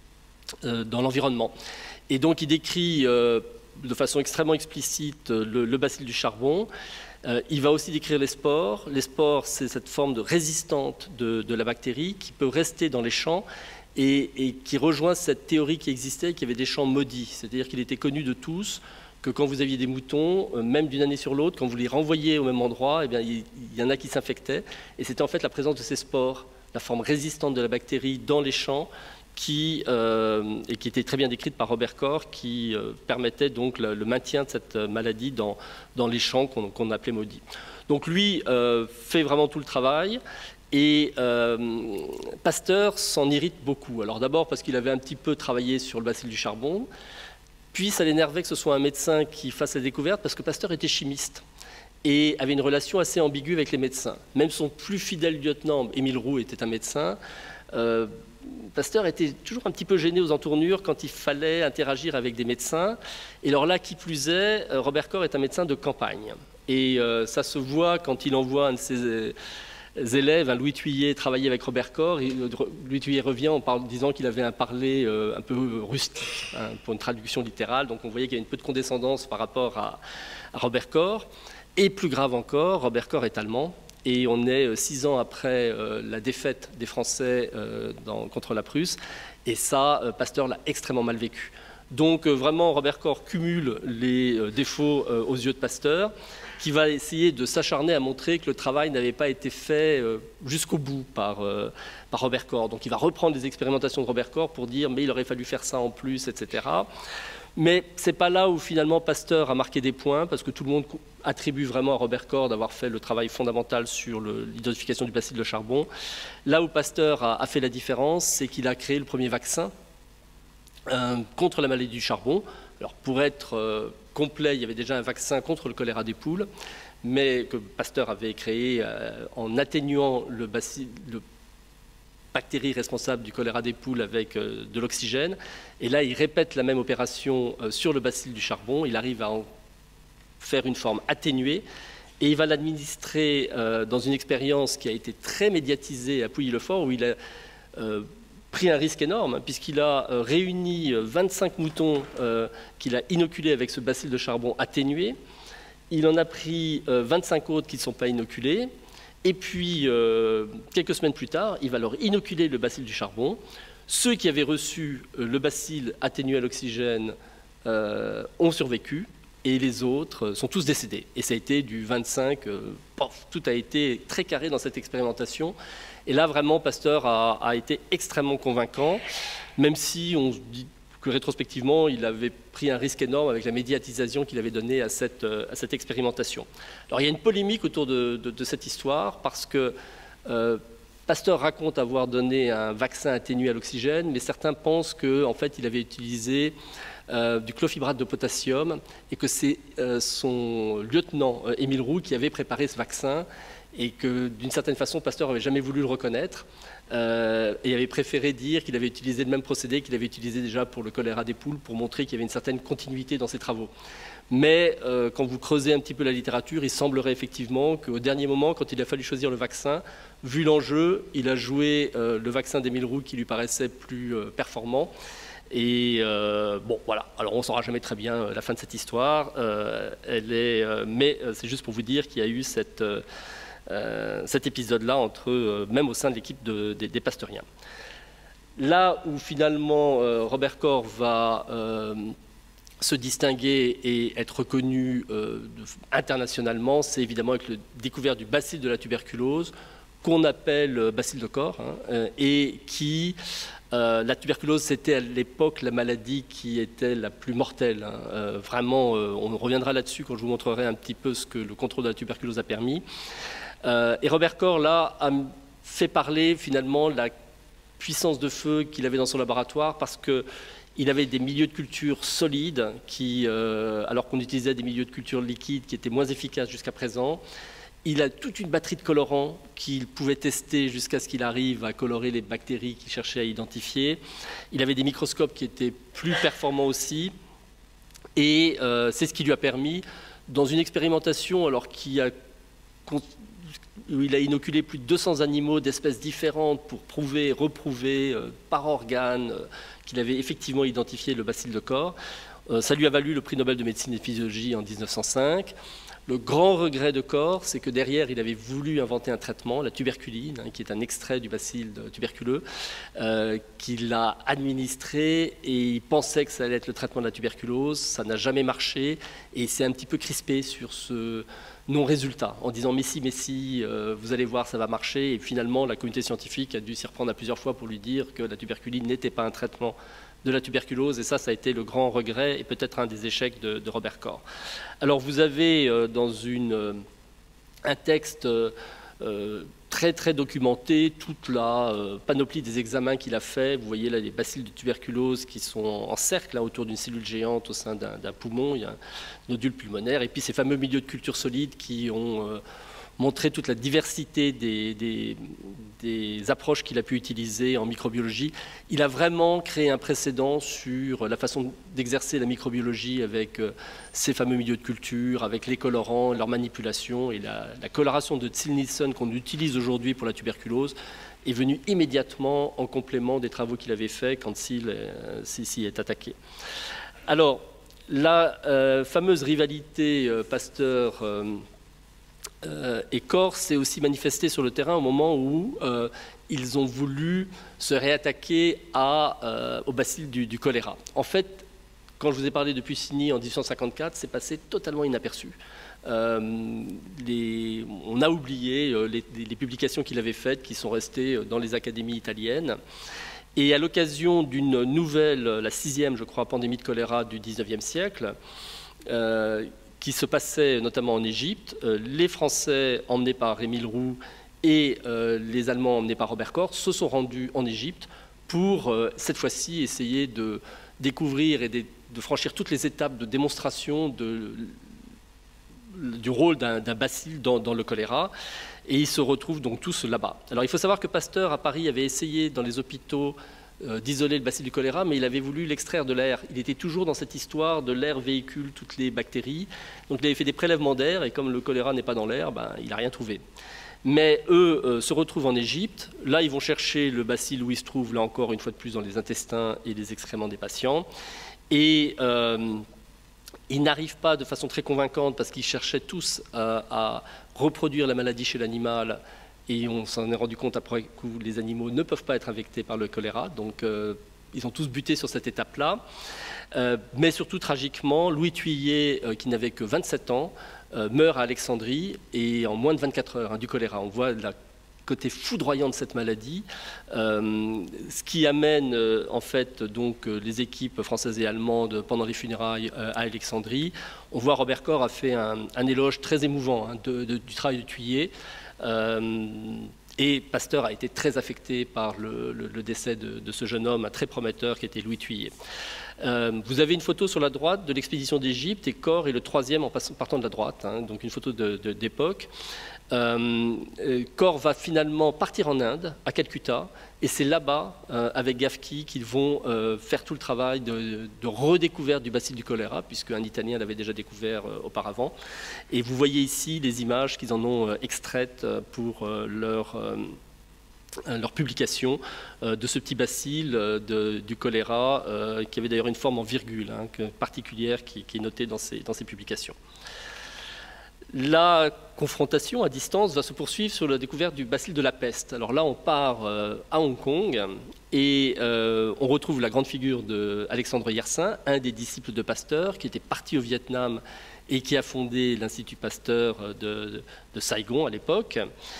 euh, dans l'environnement. Et donc il décrit euh, de façon extrêmement explicite le, le bacille du charbon. Euh, il va aussi décrire les spores. Les spores, c'est cette forme de résistante de, de la bactérie qui peut rester dans les champs et, et qui rejoint cette théorie qui existait, qu'il y avait des champs maudits. C'est-à-dire qu'il était connu de tous que quand vous aviez des moutons, même d'une année sur l'autre, quand vous les renvoyiez au même endroit, eh bien, il y en a qui s'infectaient. Et c'était en fait la présence de ces spores, la forme résistante de la bactérie dans les champs, qui, euh, et qui était très bien décrite par Robert Koch, qui euh, permettait donc le, le maintien de cette maladie dans, dans les champs qu'on qu'on appelait maudits. Donc lui euh, fait vraiment tout le travail. Et euh, Pasteur s'en irrite beaucoup. Alors d'abord parce qu'il avait un petit peu travaillé sur le bacille du charbon. Puis ça l'énervait que ce soit un médecin qui fasse la découverte, parce que Pasteur était chimiste et avait une relation assez ambiguë avec les médecins. Même son plus fidèle lieutenant, Émile Roux, était un médecin. Euh, Pasteur était toujours un petit peu gêné aux entournures quand il fallait interagir avec des médecins. Et alors là, qui plus est, Robert Koch est un médecin de campagne. Et euh, ça se voit quand il envoie un de ses... Euh, élèves, hein, Louis Thuillier, travaillait avec Robert Koch. Et Louis Thuillier revient en parle, disant qu'il avait un parler euh, un peu rustique, hein, pour une traduction littérale. Donc on voyait qu'il y avait une peu de condescendance par rapport à, à Robert Koch. Et plus grave encore, Robert Koch est allemand. Et on est euh, six ans après euh, la défaite des Français euh, dans, contre la Prusse. Et ça, euh, Pasteur l'a extrêmement mal vécu. Donc vraiment, Robert Corr cumule les défauts aux yeux de Pasteur, qui va essayer de s'acharner à montrer que le travail n'avait pas été fait jusqu'au bout par, par Robert Corr. Donc il va reprendre les expérimentations de Robert Corr pour dire mais il aurait fallu faire ça en plus, et cetera. Mais ce n'est pas là où finalement Pasteur a marqué des points, parce que tout le monde attribue vraiment à Robert Corr d'avoir fait le travail fondamental sur l'identification du bacille de charbon. Là où Pasteur a, a fait la différence, c'est qu'il a créé le premier vaccin euh, contre la maladie du charbon. Alors pour être euh, complet, il y avait déjà un vaccin contre le choléra des poules, mais que Pasteur avait créé euh, en atténuant le bacille, le bactérie responsable du choléra des poules avec euh, de l'oxygène. Et là, il répète la même opération euh, sur le bacille du charbon. Il arrive à en faire une forme atténuée et il va l'administrer euh, dans une expérience qui a été très médiatisée à Pouilly-le-Fort, où il a euh, pris un risque énorme, hein, puisqu'il a euh, réuni vingt-cinq moutons euh, qu'il a inoculés avec ce bacille de charbon atténué. Il en a pris euh, vingt-cinq autres qui ne sont pas inoculés. Et puis, euh, quelques semaines plus tard, il va leur inoculer le bacille du charbon. Ceux qui avaient reçu euh, le bacille atténué à l'oxygène euh, ont survécu, et les autres euh, sont tous décédés. Et ça a été du vingt-cinq, euh, pof, tout a été très carré dans cette expérimentation. Et là, vraiment, Pasteur a, a été extrêmement convaincant, même si on se dit que rétrospectivement, il avait pris un risque énorme avec la médiatisation qu'il avait donnée à cette, à cette expérimentation. Alors il y a une polémique autour de, de, de cette histoire, parce que euh, Pasteur raconte avoir donné un vaccin atténué à l'oxygène, mais certains pensent qu'en fait il avait utilisé euh, du chlorfibrate de potassium, et que c'est euh, son lieutenant euh, Émile Roux qui avait préparé ce vaccin, et que d'une certaine façon Pasteur n'avait jamais voulu le reconnaître. Euh, et avait préféré dire qu'il avait utilisé le même procédé qu'il avait utilisé déjà pour le choléra des poules, pour montrer qu'il y avait une certaine continuité dans ses travaux. Mais euh, quand vous creusez un petit peu la littérature, il semblerait effectivement qu'au dernier moment, quand il a fallu choisir le vaccin, vu l'enjeu, il a joué euh, le vaccin d'Émile Roux qui lui paraissait plus euh, performant. Et euh, bon, voilà. Alors on ne saura jamais très bien la fin de cette histoire. Euh, elle est, euh, mais c'est juste pour vous dire qu'il y a eu cette... Euh, Euh, cet épisode-là, entre, euh, même au sein de l'équipe de, de, des Pasteuriens. Là où finalement euh, Robert Corr va euh, se distinguer et être reconnu euh, de, internationalement, c'est évidemment avec la découverte du bacille de la tuberculose, qu'on appelle euh, bacille de Corr, hein, euh, et qui... Euh, la tuberculose, c'était à l'époque la maladie qui était la plus mortelle. Hein. Euh, vraiment, euh, on reviendra là-dessus quand je vous montrerai un petit peu ce que le contrôle de la tuberculose a permis. Euh, et Robert Corr, là, a fait parler finalement la puissance de feu qu'il avait dans son laboratoire, parce qu'il avait des milieux de culture solides, qui, euh, alors qu'on utilisait des milieux de culture liquides qui étaient moins efficaces jusqu'à présent. Il a toute une batterie de colorants qu'il pouvait tester jusqu'à ce qu'il arrive à colorer les bactéries qu'il cherchait à identifier. Il avait des microscopes qui étaient plus performants aussi. Et euh, c'est ce qui lui a permis, dans une expérimentation alors, qui a, où il a inoculé plus de deux cents animaux d'espèces différentes pour prouver, reprouver euh, par organe euh, qu'il avait effectivement identifié le bacille de Corr. Euh, ça lui a valu le prix Nobel de médecine et de physiologie en mille neuf cent cinq. Le grand regret de Corr, c'est que derrière, il avait voulu inventer un traitement, la tuberculine, hein, qui est un extrait du bacille tuberculeux, euh, qu'il a administré, et il pensait que ça allait être le traitement de la tuberculose. Ça n'a jamais marché, et c'est un petit peu crispé sur ce non-résultat, en disant « mais si, mais si, euh, vous allez voir, ça va marcher ». Et finalement, la communauté scientifique a dû s'y reprendre à plusieurs fois pour lui dire que la tuberculine n'était pas un traitement de la tuberculose, et ça, ça a été le grand regret et peut-être un des échecs de, de Robert Corr. Alors vous avez euh, dans une, euh, un texte euh, très très documenté toute la euh, panoplie des examens qu'il a fait. Vous voyez là les bacilles de tuberculose qui sont en cercle là, autour d'une cellule géante au sein d'un poumon, il y a un nodule pulmonaire, et puis ces fameux milieux de culture solides qui ont euh, montrer toute la diversité des, des, des approches qu'il a pu utiliser en microbiologie. Il a vraiment créé un précédent sur la façon d'exercer la microbiologie avec euh, ces fameux milieux de culture, avec les colorants, leur manipulation, et la, la coloration de Ziehl-Neelsen qu'on utilise aujourd'hui pour la tuberculose est venue immédiatement en complément des travaux qu'il avait faits quand Ziehl euh, s'y est attaqué. Alors, la euh, fameuse rivalité euh, Pasteur euh, Euh, et Corr s'est aussi manifesté sur le terrain au moment où euh, ils ont voulu se réattaquer à, euh, au bacille du, du choléra. En fait, quand je vous ai parlé de Puccini en mille huit cent cinquante-quatre, c'est passé totalement inaperçu. Euh, les, on a oublié euh, les, les publications qu'il avait faites, qui sont restées dans les académies italiennes. Et à l'occasion d'une nouvelle, la sixième, je crois, pandémie de choléra du dix-neuvième siècle, euh, qui se passait notamment en Égypte, euh, les Français, emmenés par Émile Roux, et euh, les Allemands, emmenés par Robert Koch, se sont rendus en Égypte pour, euh, cette fois-ci, essayer de découvrir et de, de franchir toutes les étapes de démonstration de du rôle d'un bacille dans, dans le choléra, et ils se retrouvent donc tous là-bas. Alors il faut savoir que Pasteur à Paris avait essayé dans les hôpitaux euh, d'isoler le bacille du choléra, mais il avait voulu l'extraire de l'air. Il était toujours dans cette histoire de l'air véhicule toutes les bactéries, donc il avait fait des prélèvements d'air, et comme le choléra n'est pas dans l'air, ben, il n'a rien trouvé. Mais eux euh, se retrouvent en Égypte, là ils vont chercher le bacille où il se trouve, là encore une fois de plus, dans les intestins et les excréments des patients, et euh, ils n'arrivent pas de façon très convaincante parce qu'ils cherchaient tous à, à reproduire la maladie chez l'animal, et on s'en est rendu compte après que les animaux ne peuvent pas être infectés par le choléra, donc euh, ils ont tous buté sur cette étape-là. Euh, mais surtout, tragiquement, Louis Thuillier, euh, qui n'avait que vingt-sept ans, euh, meurt à Alexandrie, et en moins de vingt-quatre heures, hein, du choléra. On voit la côté foudroyant de cette maladie, euh, ce qui amène euh, en fait donc euh, les équipes françaises et allemandes pendant les funérailles euh, à Alexandrie. On voit Robert Koch a fait un, un éloge très émouvant hein, de, de, du travail de Thuillier, euh, et Pasteur a été très affecté par le, le, le décès de, de ce jeune homme très prometteur qui était Louis Thuillier. Euh, vous avez une photo sur la droite de l'expédition d'Égypte, et Koch est le troisième en partant de la droite, hein, donc une photo d'époque. Euh, Koch va finalement partir en Inde, à Calcutta, et c'est là-bas, euh, avec Gafki, qu'ils vont euh, faire tout le travail de, de redécouverte du bacille du choléra, puisqu'un Italien l'avait déjà découvert euh, auparavant. Et vous voyez ici les images qu'ils en ont euh, extraites pour euh, leur, euh, leur publication euh, de ce petit bacille euh, de, du choléra, euh, qui avait d'ailleurs une forme en virgule hein, que, particulière qui, qui est notée dans ces, dans ces publications. La confrontation à distance va se poursuivre sur la découverte du bacille de la peste. Alors là, on part euh, à Hong Kong, et euh, on retrouve la grande figure d'Alexandre Yersin, un des disciples de Pasteur, qui était parti au Vietnam et qui a fondé l'Institut Pasteur de, de, de Saigon à l'époque,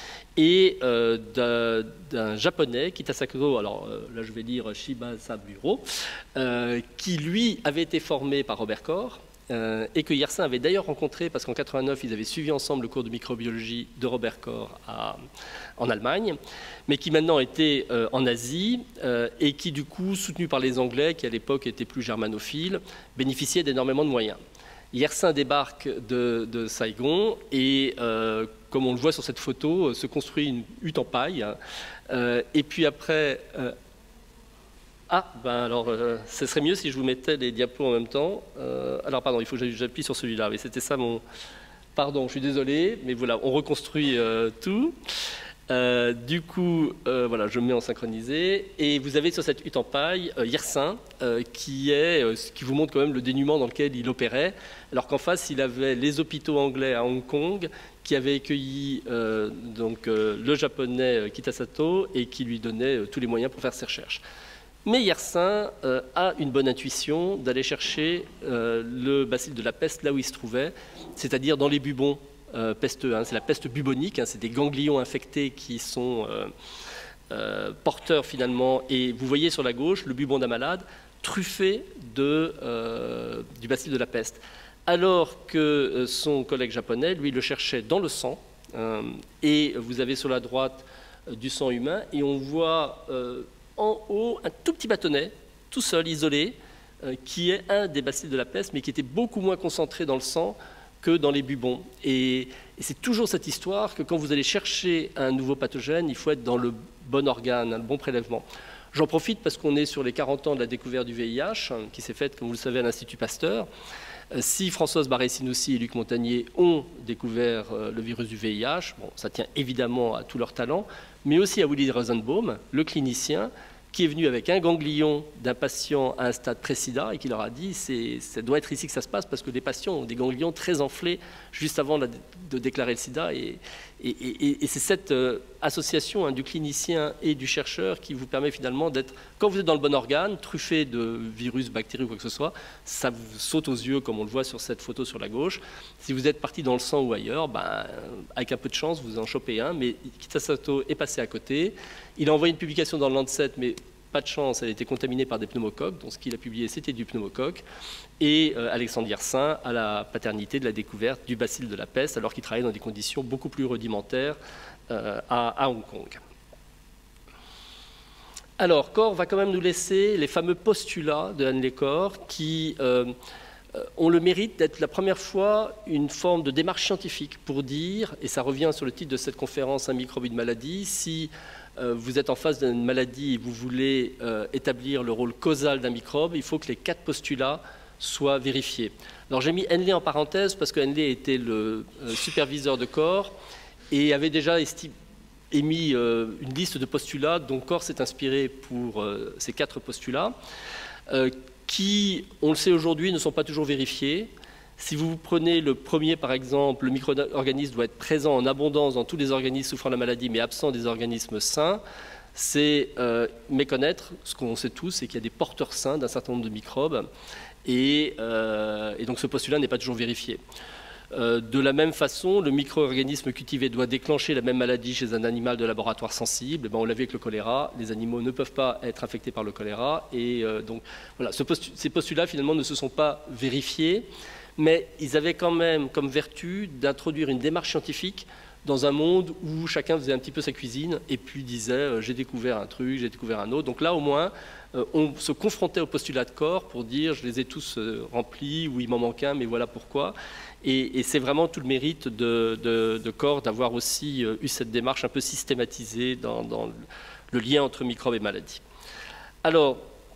et euh, d'un japonais, Kitasako, alors euh, là je vais dire Shiba Saburo, euh, qui lui avait été formé par Robert Koch, Euh, et que Yersin avait d'ailleurs rencontré, parce qu'en quatre-vingt-neuf, ils avaient suivi ensemble le cours de microbiologie de Robert Koch à, en Allemagne, mais qui maintenant était euh, en Asie, euh, et qui du coup, soutenu par les Anglais, qui à l'époque étaient plus germanophiles, bénéficiait d'énormément de moyens. Yersin débarque de, de Saigon, et euh, comme on le voit sur cette photo, se construit une hutte en paille, euh, et puis après... Euh, Ah, ben alors, euh, ce serait mieux si je vous mettais les diapos en même temps. Euh, alors, pardon, il faut que j'appuie sur celui-là. Mais c'était ça mon... Pardon, je suis désolé, mais voilà, on reconstruit euh, tout. Euh, du coup, euh, voilà, je mets en synchronisé. Et vous avez sur cette hutte en paille euh, Yersin, euh, qui est, euh, qui vous montre quand même le dénuement dans lequel il opérait, alors qu'en face, il avait les hôpitaux anglais à Hong Kong, qui avaient accueilli euh, donc, euh, le japonais euh, Kitasato, et qui lui donnait euh, tous les moyens pour faire ses recherches. Mais Yersin euh, a une bonne intuition d'aller chercher euh, le bacille de la peste là où il se trouvait, c'est-à-dire dans les bubons euh, pesteux. Hein. C'est la peste bubonique, hein, c'est des ganglions infectés qui sont euh, euh, porteurs finalement. Et vous voyez sur la gauche le bubon d'un malade truffé de, euh, du bacille de la peste. Alors que son collègue japonais, lui, le cherchait dans le sang. Euh, et vous avez sur la droite euh, du sang humain, et on voit... Euh, en haut, un tout petit bâtonnet, tout seul, isolé, euh, qui est un des bacilles de la peste, mais qui était beaucoup moins concentré dans le sang que dans les bubons. Et, et c'est toujours cette histoire que quand vous allez chercher un nouveau pathogène, il faut être dans le bon organe, un bon prélèvement. J'en profite parce qu'on est sur les quarante ans de la découverte du V I H, hein, qui s'est faite, comme vous le savez, à l'Institut Pasteur. Euh, si Françoise Barré-Sinoussi et Luc Montagnier ont découvert euh, le virus du V I H, bon, ça tient évidemment à tout leur talent, mais aussi à Willy Rosenbaum, le clinicien, qui est venu avec un ganglion d'un patient à un stade pré-sida et qui leur a dit c'est, ça doit être ici que ça se passe parce que les patients ont des ganglions très enflés juste avant la, de déclarer le sida. Et, et, et, et c'est cette euh, association hein, du clinicien et du chercheur qui vous permet finalement d'être, quand vous êtes dans le bon organe, truffé de virus, bactéries ou quoi que ce soit, ça vous saute aux yeux comme on le voit sur cette photo sur la gauche. Si vous êtes parti dans le sang ou ailleurs, ben, avec un peu de chance, vous en chopez un, mais Kitasato est passé à côté. Il a envoyé une publication dans le Lancet, mais pas de chance, elle a été contaminée par des pneumocoques, donc ce qu'il a publié c'était du pneumocoque. Et euh, Alexandre Yersin a la paternité de la découverte du bacille de la peste, alors qu'il travaillait dans des conditions beaucoup plus rudimentaires euh, à, à Hong Kong. Alors, Corr va quand même nous laisser les fameux postulats de Henley Corr qui euh, ont le mérite d'être la première fois une forme de démarche scientifique pour dire, et ça revient sur le titre de cette conférence, un microbe, une maladie, si euh, vous êtes en face d'une maladie et vous voulez euh, établir le rôle causal d'un microbe, il faut que les quatre postulats soient vérifiés. Alors j'ai mis Henley en parenthèse parce que Henley était le euh, superviseur de Corr et avait déjà estimé émis euh, une liste de postulats dont Corr s'est inspiré pour euh, ces quatre postulats, euh, qui, on le sait aujourd'hui, ne sont pas toujours vérifiés. Si vous prenez le premier, par exemple, le micro-organisme doit être présent en abondance dans tous les organismes souffrant de la maladie, mais absent des organismes sains, c'est euh, méconnaître ce qu'on sait tous, c'est qu'il y a des porteurs sains d'un certain nombre de microbes, et, euh, et donc ce postulat n'est pas toujours vérifié. Euh, de la même façon, le micro-organisme cultivé doit déclencher la même maladie chez un animal de laboratoire sensible. Et ben, on l'a vu avec le choléra, les animaux ne peuvent pas être infectés par le choléra. Et euh, donc, voilà, ce postu ces postulats, finalement, ne se sont pas vérifiés, mais ils avaient quand même comme vertu d'introduire une démarche scientifique dans un monde où chacun faisait un petit peu sa cuisine et puis disait euh, j'ai découvert un truc, j'ai découvert un autre. Donc là, au moins, euh, on se confrontait aux postulats de Corr pour dire je les ai tous euh, remplis ou il m'en manque un, mais voilà pourquoi. Et, et c'est vraiment tout le mérite de, de, de Corr d'avoir aussi euh, eu cette démarche un peu systématisée dans, dans le, le lien entre microbes et maladies. Alors,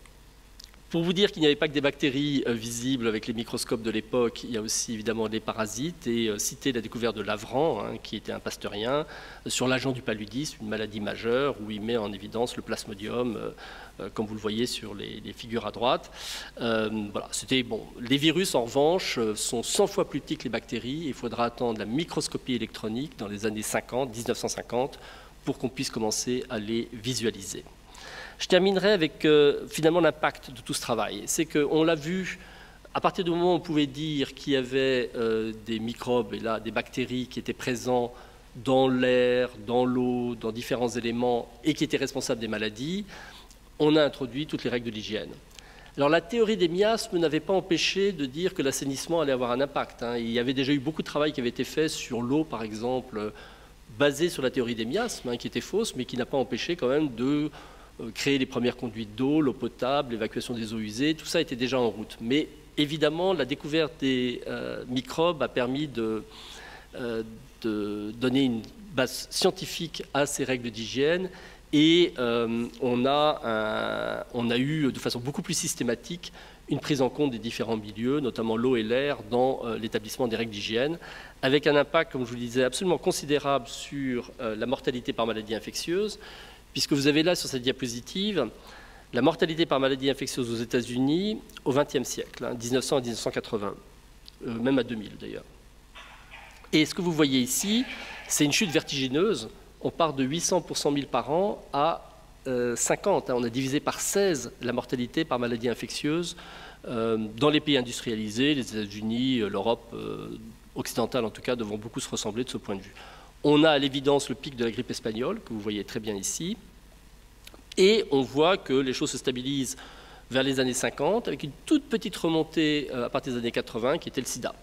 pour vous dire qu'il n'y avait pas que des bactéries euh, visibles avec les microscopes de l'époque, il y a aussi évidemment des parasites, et euh, citer la découverte de Lavran, hein, qui était un pasteurien, euh, sur l'agent du paludisme, une maladie majeure, où il met en évidence le plasmodium, euh, euh, comme vous le voyez sur les, les figures à droite. Euh, voilà, c'était bon. Les virus, en revanche, euh, sont cent fois plus petits que les bactéries, et il faudra attendre la microscopie électronique dans les années cinquante, mille neuf cent cinquante, pour qu'on puisse commencer à les visualiser. Je terminerai avec euh, finalement l'impact de tout ce travail. C'est qu'on l'a vu, à partir du moment où on pouvait dire qu'il y avait euh, des microbes et là des bactéries qui étaient présents dans l'air, dans l'eau, dans différents éléments et qui étaient responsables des maladies, on a introduit toutes les règles de l'hygiène. Alors la théorie des miasmes n'avait pas empêché de dire que l'assainissement allait avoir un impact, hein. Il y avait déjà eu beaucoup de travail qui avait été fait sur l'eau, par exemple, basé sur la théorie des miasmes, hein, qui était fausse, mais qui n'a pas empêché quand même de créer les premières conduites d'eau, l'eau potable, l'évacuation des eaux usées, tout ça était déjà en route. Mais évidemment, la découverte des euh, microbes a permis de, euh, de donner une base scientifique à ces règles d'hygiène et euh, on, a un, on a eu de façon beaucoup plus systématique une prise en compte des différents milieux, notamment l'eau et l'air, dans euh, l'établissement des règles d'hygiène, avec un impact, comme je vous le disais, absolument considérable sur euh, la mortalité par maladie infectieuse, puisque vous avez là sur cette diapositive la mortalité par maladie infectieuse aux États-Unis au vingtième siècle, hein, mille neuf cents à mille neuf cent quatre-vingts, euh, même à deux mille d'ailleurs. Et ce que vous voyez ici, c'est une chute vertigineuse. On part de huit cents pour cent mille par an à euh, cinquante. Hein, on a divisé par seize la mortalité par maladie infectieuse euh, dans les pays industrialisés, les États-Unis, l'Europe euh, occidentale en tout cas, devront beaucoup se ressembler de ce point de vue. On a à l'évidence le pic de la grippe espagnole, que vous voyez très bien ici, et on voit que les choses se stabilisent vers les années cinquante, avec une toute petite remontée à partir des années quatre-vingts, qui était le sida.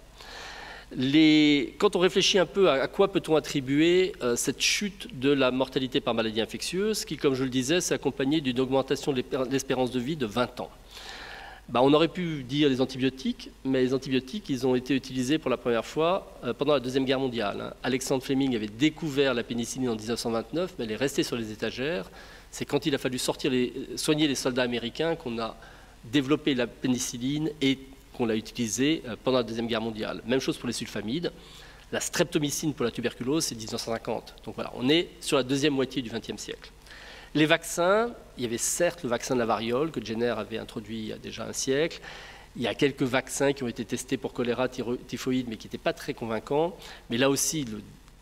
Les... Quand on réfléchit un peu à quoi peut-on attribuer euh, cette chute de la mortalité par maladie infectieuse, qui, comme je le disais, s'est accompagnée d'une augmentation de l'espérance de vie de vingt ans. Ben, on aurait pu dire les antibiotiques, mais les antibiotiques, ils ont été utilisés pour la première fois euh, pendant la Deuxième Guerre mondiale. Hein. Alexandre Fleming avait découvert la pénicilline en mille neuf cent vingt-neuf, mais elle est restée sur les étagères. C'est quand il a fallu sortir les, soigner les soldats américains qu'on a développé la pénicilline et qu'on l'a utilisée euh, pendant la Deuxième Guerre mondiale. Même chose pour les sulfamides. La streptomycine pour la tuberculose, c'est mille neuf cent cinquante. Donc voilà, on est sur la deuxième moitié du vingtième siècle. Les vaccins, il y avait certes le vaccin de la variole que Jenner avait introduit il y a déjà un siècle. Il y a quelques vaccins qui ont été testés pour choléra, typhoïde, mais qui n'étaient pas très convaincants. Mais là aussi, le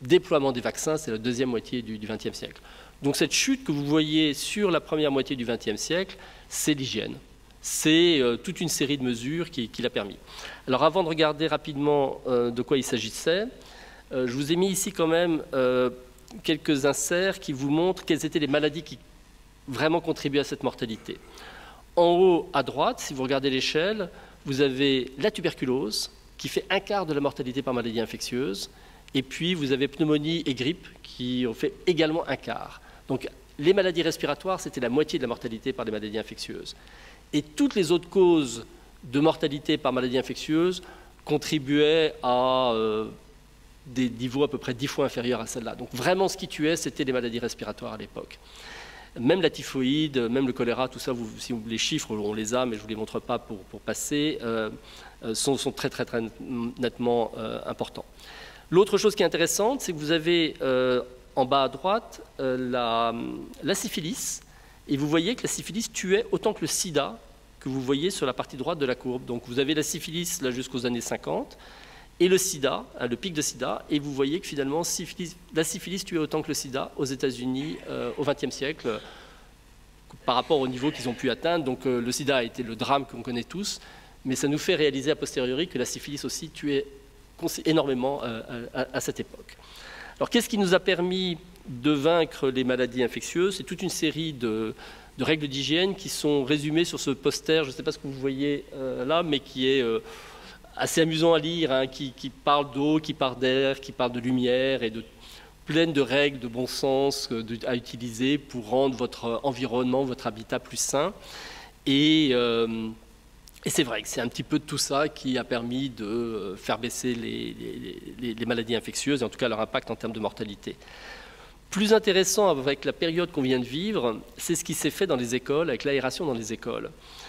déploiement des vaccins, c'est la deuxième moitié du vingtième siècle. Donc cette chute que vous voyez sur la première moitié du vingtième siècle, c'est l'hygiène. C'est euh, toute une série de mesures qui, qui l'a permis. Alors avant de regarder rapidement euh, de quoi il s'agissait, euh, je vous ai mis ici quand même euh, quelques inserts qui vous montrent quelles étaient les maladies qui vraiment contribuaient à cette mortalité. En haut à droite, si vous regardez l'échelle, vous avez la tuberculose qui fait un quart de la mortalité par maladie infectieuse, et puis vous avez pneumonie et grippe qui ont fait également un quart. Donc les maladies respiratoires, c'était la moitié de la mortalité par les maladies infectieuses. Et toutes les autres causes de mortalité par maladie infectieuse contribuaient à euh, des niveaux à peu près dix fois inférieurs à celle-là. Donc vraiment, ce qui tuait, c'était les maladies respiratoires à l'époque. Même la typhoïde, même le choléra, tout ça, vous, si vous, les chiffres, on les a, mais je ne vous les montre pas pour, pour passer, euh, sont, sont très, très, très nettement euh, importants. L'autre chose qui est intéressante, c'est que vous avez euh, en bas à droite euh, la, la syphilis, et vous voyez que la syphilis tuait autant que le sida que vous voyez sur la partie droite de la courbe. Donc vous avez la syphilis là jusqu'aux années cinquante, et le sida, hein, le pic de sida, et vous voyez que finalement syphilis, la syphilis tuait autant que le sida aux États-Unis euh, au vingtième siècle, euh, par rapport au niveau qu'ils ont pu atteindre. Donc euh, le sida a été le drame qu'on connaît tous, mais ça nous fait réaliser a posteriori que la syphilis aussi tuait énormément euh, à, à cette époque. Alors qu'est-ce qui nous a permis de vaincre les maladies infectieuses? C'est toute une série de, de règles d'hygiène qui sont résumées sur ce poster, je ne sais pas ce que vous voyez euh, là, mais qui est euh, assez amusant à lire, hein, qui, qui parle d'eau, qui parle d'air, qui parle de lumière et de pleine de règles de bon sens euh, de, à utiliser pour rendre votre environnement, votre habitat plus sain. Et, euh, et c'est vrai que c'est un petit peu de tout ça qui a permis de faire baisser les, les, les maladies infectieuses, et en tout cas leur impact en termes de mortalité. Plus intéressant avec la période qu'on vient de vivre, c'est ce qui s'est fait dans les écoles, avec l'aération dans les écoles.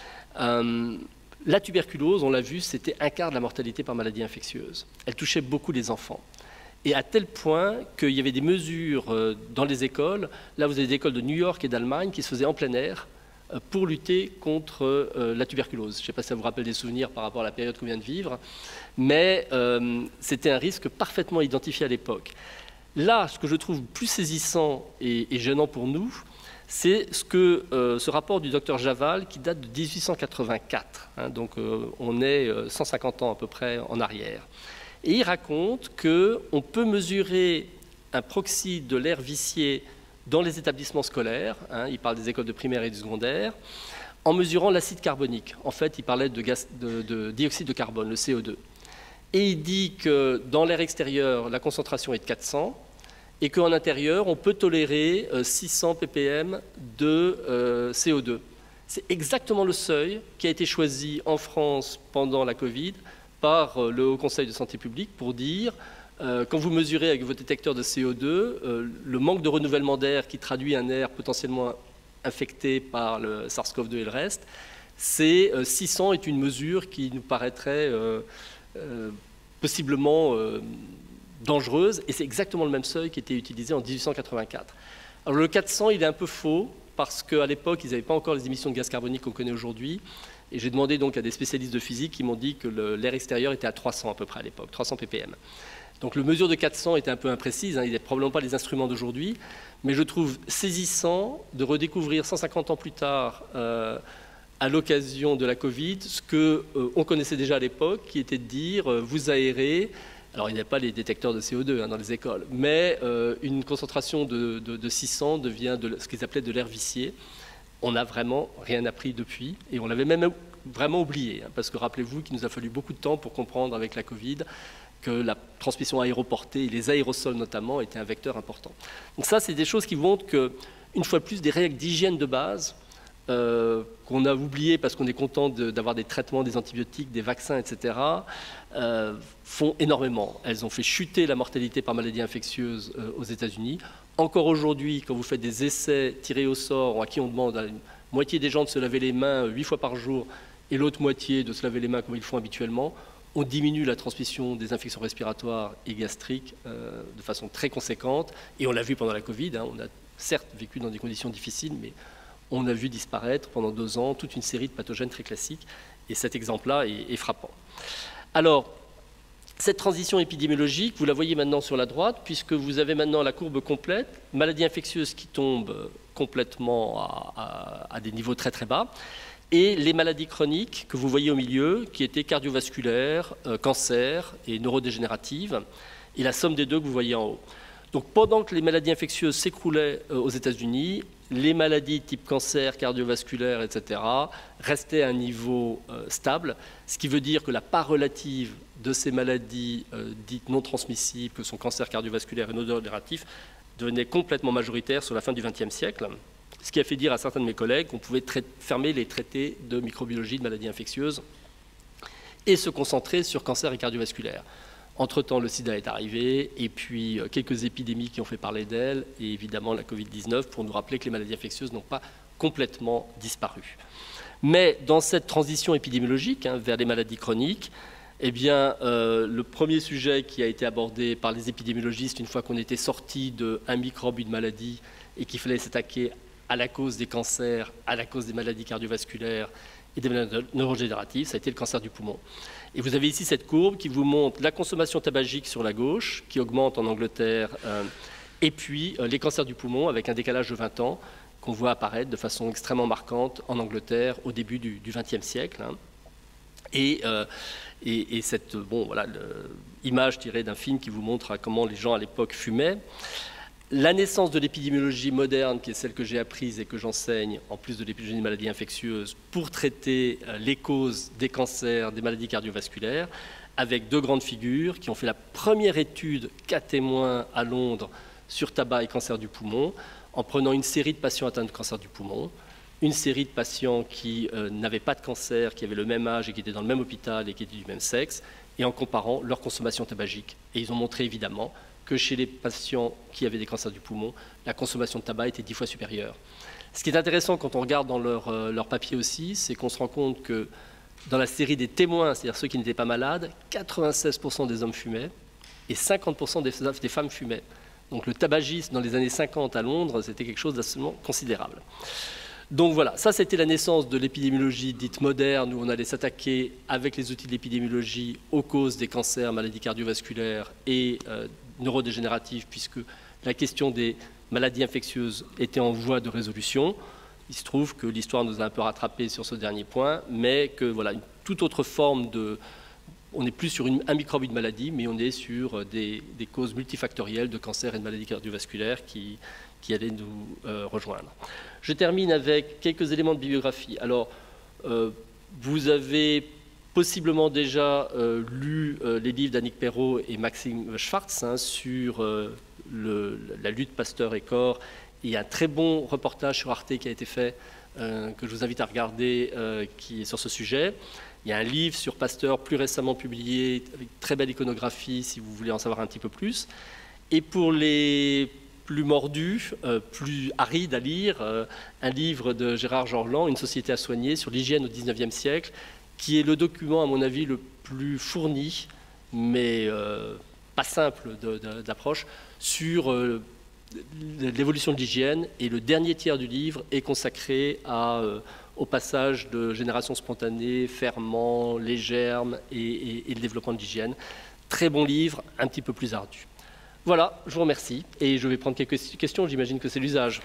Euh, la tuberculose, on l'a vu, c'était un quart de la mortalité par maladie infectieuse. Elle touchait beaucoup les enfants. Et à tel point qu'il y avait des mesures dans les écoles, là vous avez des écoles de New York et d'Allemagne qui se faisaient en plein air pour lutter contre euh, la tuberculose. Je ne sais pas si ça vous rappelle des souvenirs par rapport à la période qu'on vient de vivre, mais euh, c'était un risque parfaitement identifié à l'époque. Là, ce que je trouve plus saisissant et, et gênant pour nous, c'est ce, que, euh, ce rapport du docteur Javal qui date de mille huit cent quatre-vingt-quatre, hein, donc euh, on est cent cinquante ans à peu près en arrière. Et il raconte qu'on peut mesurer un proxy de l'air vicié dans les établissements scolaires, hein, il parle des écoles de primaire et du secondaire, en mesurant l'acide carbonique. En fait, il parlait de, gaz, de, de dioxyde de carbone, le C O deux. Et il dit que dans l'air extérieur, la concentration est de quatre cents, et qu'en intérieur, on peut tolérer six cents ppm de euh, C O deux. C'est exactement le seuil qui a été choisi en France pendant la Covid par euh, le Haut Conseil de santé publique pour dire Euh, quand vous mesurez avec votre détecteur de C O deux, euh, le manque de renouvellement d'air qui traduit un air potentiellement infecté par le SARS CoV deux et le reste, c'est euh, six cents est une mesure qui nous paraîtrait euh, euh, possiblement euh, dangereuse, et c'est exactement le même seuil qui était utilisé en mille huit cent quatre-vingt-quatre. Alors le quatre cents, il est un peu faux, parce qu'à l'époque, ils n'avaient pas encore les émissions de gaz carbonique qu'on connaît aujourd'hui. Et j'ai demandé donc à des spécialistes de physique qui m'ont dit que l'air extérieur était à trois cents à peu près à l'époque, trois cents ppm. Donc le mesure de quatre cents était un peu imprécise, hein, il n'est probablement pas les instruments d'aujourd'hui, mais je trouve saisissant de redécouvrir cent cinquante ans plus tard, euh, à l'occasion de la Covid, ce qu'on euh, connaissait déjà à l'époque, qui était de dire euh, vous aérez. Alors il n'y a pas les détecteurs de C O deux hein, dans les écoles, mais euh, une concentration de, de, de six cents devient de, ce qu'ils appelaient de l'air vicié. On n'a vraiment rien appris depuis, et on l'avait même vraiment oublié, hein, parce que rappelez-vous qu'il nous a fallu beaucoup de temps pour comprendre avec la Covid que la transmission aéroportée, et les aérosols notamment, étaient un vecteur important. Donc ça, c'est des choses qui montrent qu'une fois de plus, des règles d'hygiène de base, euh, qu'on a oubliées parce qu'on est content d'avoir des traitements, des antibiotiques, des vaccins, et cetera, euh, font énormément. Elles ont fait chuter la mortalité par maladie infectieuse euh, aux États-Unis. Encore aujourd'hui, quand vous faites des essais tirés au sort, à qui on demande à la moitié des gens de se laver les mains huit fois par jour et l'autre moitié de se laver les mains comme ils font habituellement, on diminue la transmission des infections respiratoires et gastriques euh, de façon très conséquente. Et on l'a vu pendant la Covid, hein, on a certes vécu dans des conditions difficiles, mais on a vu disparaître pendant deux ans toute une série de pathogènes très classiques. Et cet exemple-là est, est frappant. Alors, Cette transition épidémiologique, vous la voyez maintenant sur la droite, puisque vous avez maintenant la courbe complète, maladies infectieuses qui tombent complètement à, à, à des niveaux très très bas, et les maladies chroniques que vous voyez au milieu, qui étaient cardiovasculaires, euh, cancer et neurodégénératives, et la somme des deux que vous voyez en haut. Donc pendant que les maladies infectieuses s'écroulaient euh, aux États-Unis, les maladies type cancer, cardiovasculaire, et cetera, restaient à un niveau euh, stable, ce qui veut dire que la part relative de ces maladies euh, dites non transmissibles, que sont cancer cardiovasculaire et neurodégénératif, devenait complètement majoritaire sur la fin du vingtième siècle, ce qui a fait dire à certains de mes collègues qu'on pouvait fermer les traités de microbiologie de maladies infectieuses et se concentrer sur cancer et cardiovasculaire. Entre-temps, le sida est arrivé, et puis quelques épidémies qui ont fait parler d'elle, et évidemment la Covid dix-neuf, pour nous rappeler que les maladies infectieuses n'ont pas complètement disparu. Mais dans cette transition épidémiologique hein, vers les maladies chroniques, eh bien, euh, le premier sujet qui a été abordé par les épidémiologistes, une fois qu'on était sorti d'un microbe, une maladie, et qu'il fallait s'attaquer à la cause des cancers, à la cause des maladies cardiovasculaires et des maladies neurodégénératives, ça a été le cancer du poumon. Et vous avez ici cette courbe qui vous montre la consommation tabagique sur la gauche, qui augmente en Angleterre, euh, et puis euh, les cancers du poumon avec un décalage de vingt ans qu'on voit apparaître de façon extrêmement marquante en Angleterre au début du vingtième siècle. Hein. Et, euh, et, et cette bon, voilà, le, image tirée d'un film qui vous montre comment les gens à l'époque fumaient. La naissance de l'épidémiologie moderne, qui est celle que j'ai apprise et que j'enseigne, en plus de l'épidémiologie des maladies infectieuses, pour traiter les causes des cancers, des maladies cardiovasculaires, avec deux grandes figures qui ont fait la première étude cas témoin à Londres sur tabac et cancer du poumon, en prenant une série de patients atteints de cancer du poumon, une série de patients qui euh, n'avaient pas de cancer, qui avaient le même âge et qui étaient dans le même hôpital et qui étaient du même sexe, et en comparant leur consommation tabagique. Et ils ont montré évidemment que chez les patients qui avaient des cancers du poumon, la consommation de tabac était dix fois supérieure. Ce qui est intéressant quand on regarde dans leur, euh, leur papier aussi, c'est qu'on se rend compte que dans la série des témoins, c'est-à-dire ceux qui n'étaient pas malades, quatre-vingt-seize pour cent des hommes fumaient et cinquante pour cent des, des femmes fumaient. Donc le tabagisme dans les années cinquante à Londres, c'était quelque chose d'absolument considérable. Donc voilà, ça c'était la naissance de l'épidémiologie dite moderne, où on allait s'attaquer avec les outils de l'épidémiologie aux causes des cancers, maladies cardiovasculaires et euh, neurodégénératives, puisque la question des maladies infectieuses était en voie de résolution. Il se trouve que l'histoire nous a un peu rattrapés sur ce dernier point, mais que voilà, une toute autre forme de... On n'est plus sur une, un microbe, une maladie, mais on est sur des, des causes multifactorielles de cancer et de maladies cardiovasculaires qui, qui allaient nous euh, rejoindre. Je termine avec quelques éléments de bibliographie. Alors, euh, vous avez possiblement déjà euh, lu euh, les livres d'Annick Perrault et Maxime Schwartz hein, sur euh, le, la lutte Pasteur et Corps. Il y a un très bon reportage sur Arte qui a été fait, euh, que je vous invite à regarder, euh, qui est sur ce sujet. Il y a un livre sur Pasteur plus récemment publié, avec très belle iconographie, si vous voulez en savoir un petit peu plus. Et pour les plus mordus, euh, plus arides à lire, euh, un livre de Gérard Jorland, Une société à soigner, sur l'hygiène au dix-neuvième siècle, qui est le document, à mon avis, le plus fourni, mais euh, pas simple d'approche, sur euh, l'évolution de l'hygiène. Et le dernier tiers du livre est consacré à, euh, au passage de génération spontanée, ferments, les germes et, et, et le développement de l'hygiène. Très bon livre, un petit peu plus ardu. Voilà, je vous remercie. Et je vais prendre quelques questions, j'imagine que c'est l'usage.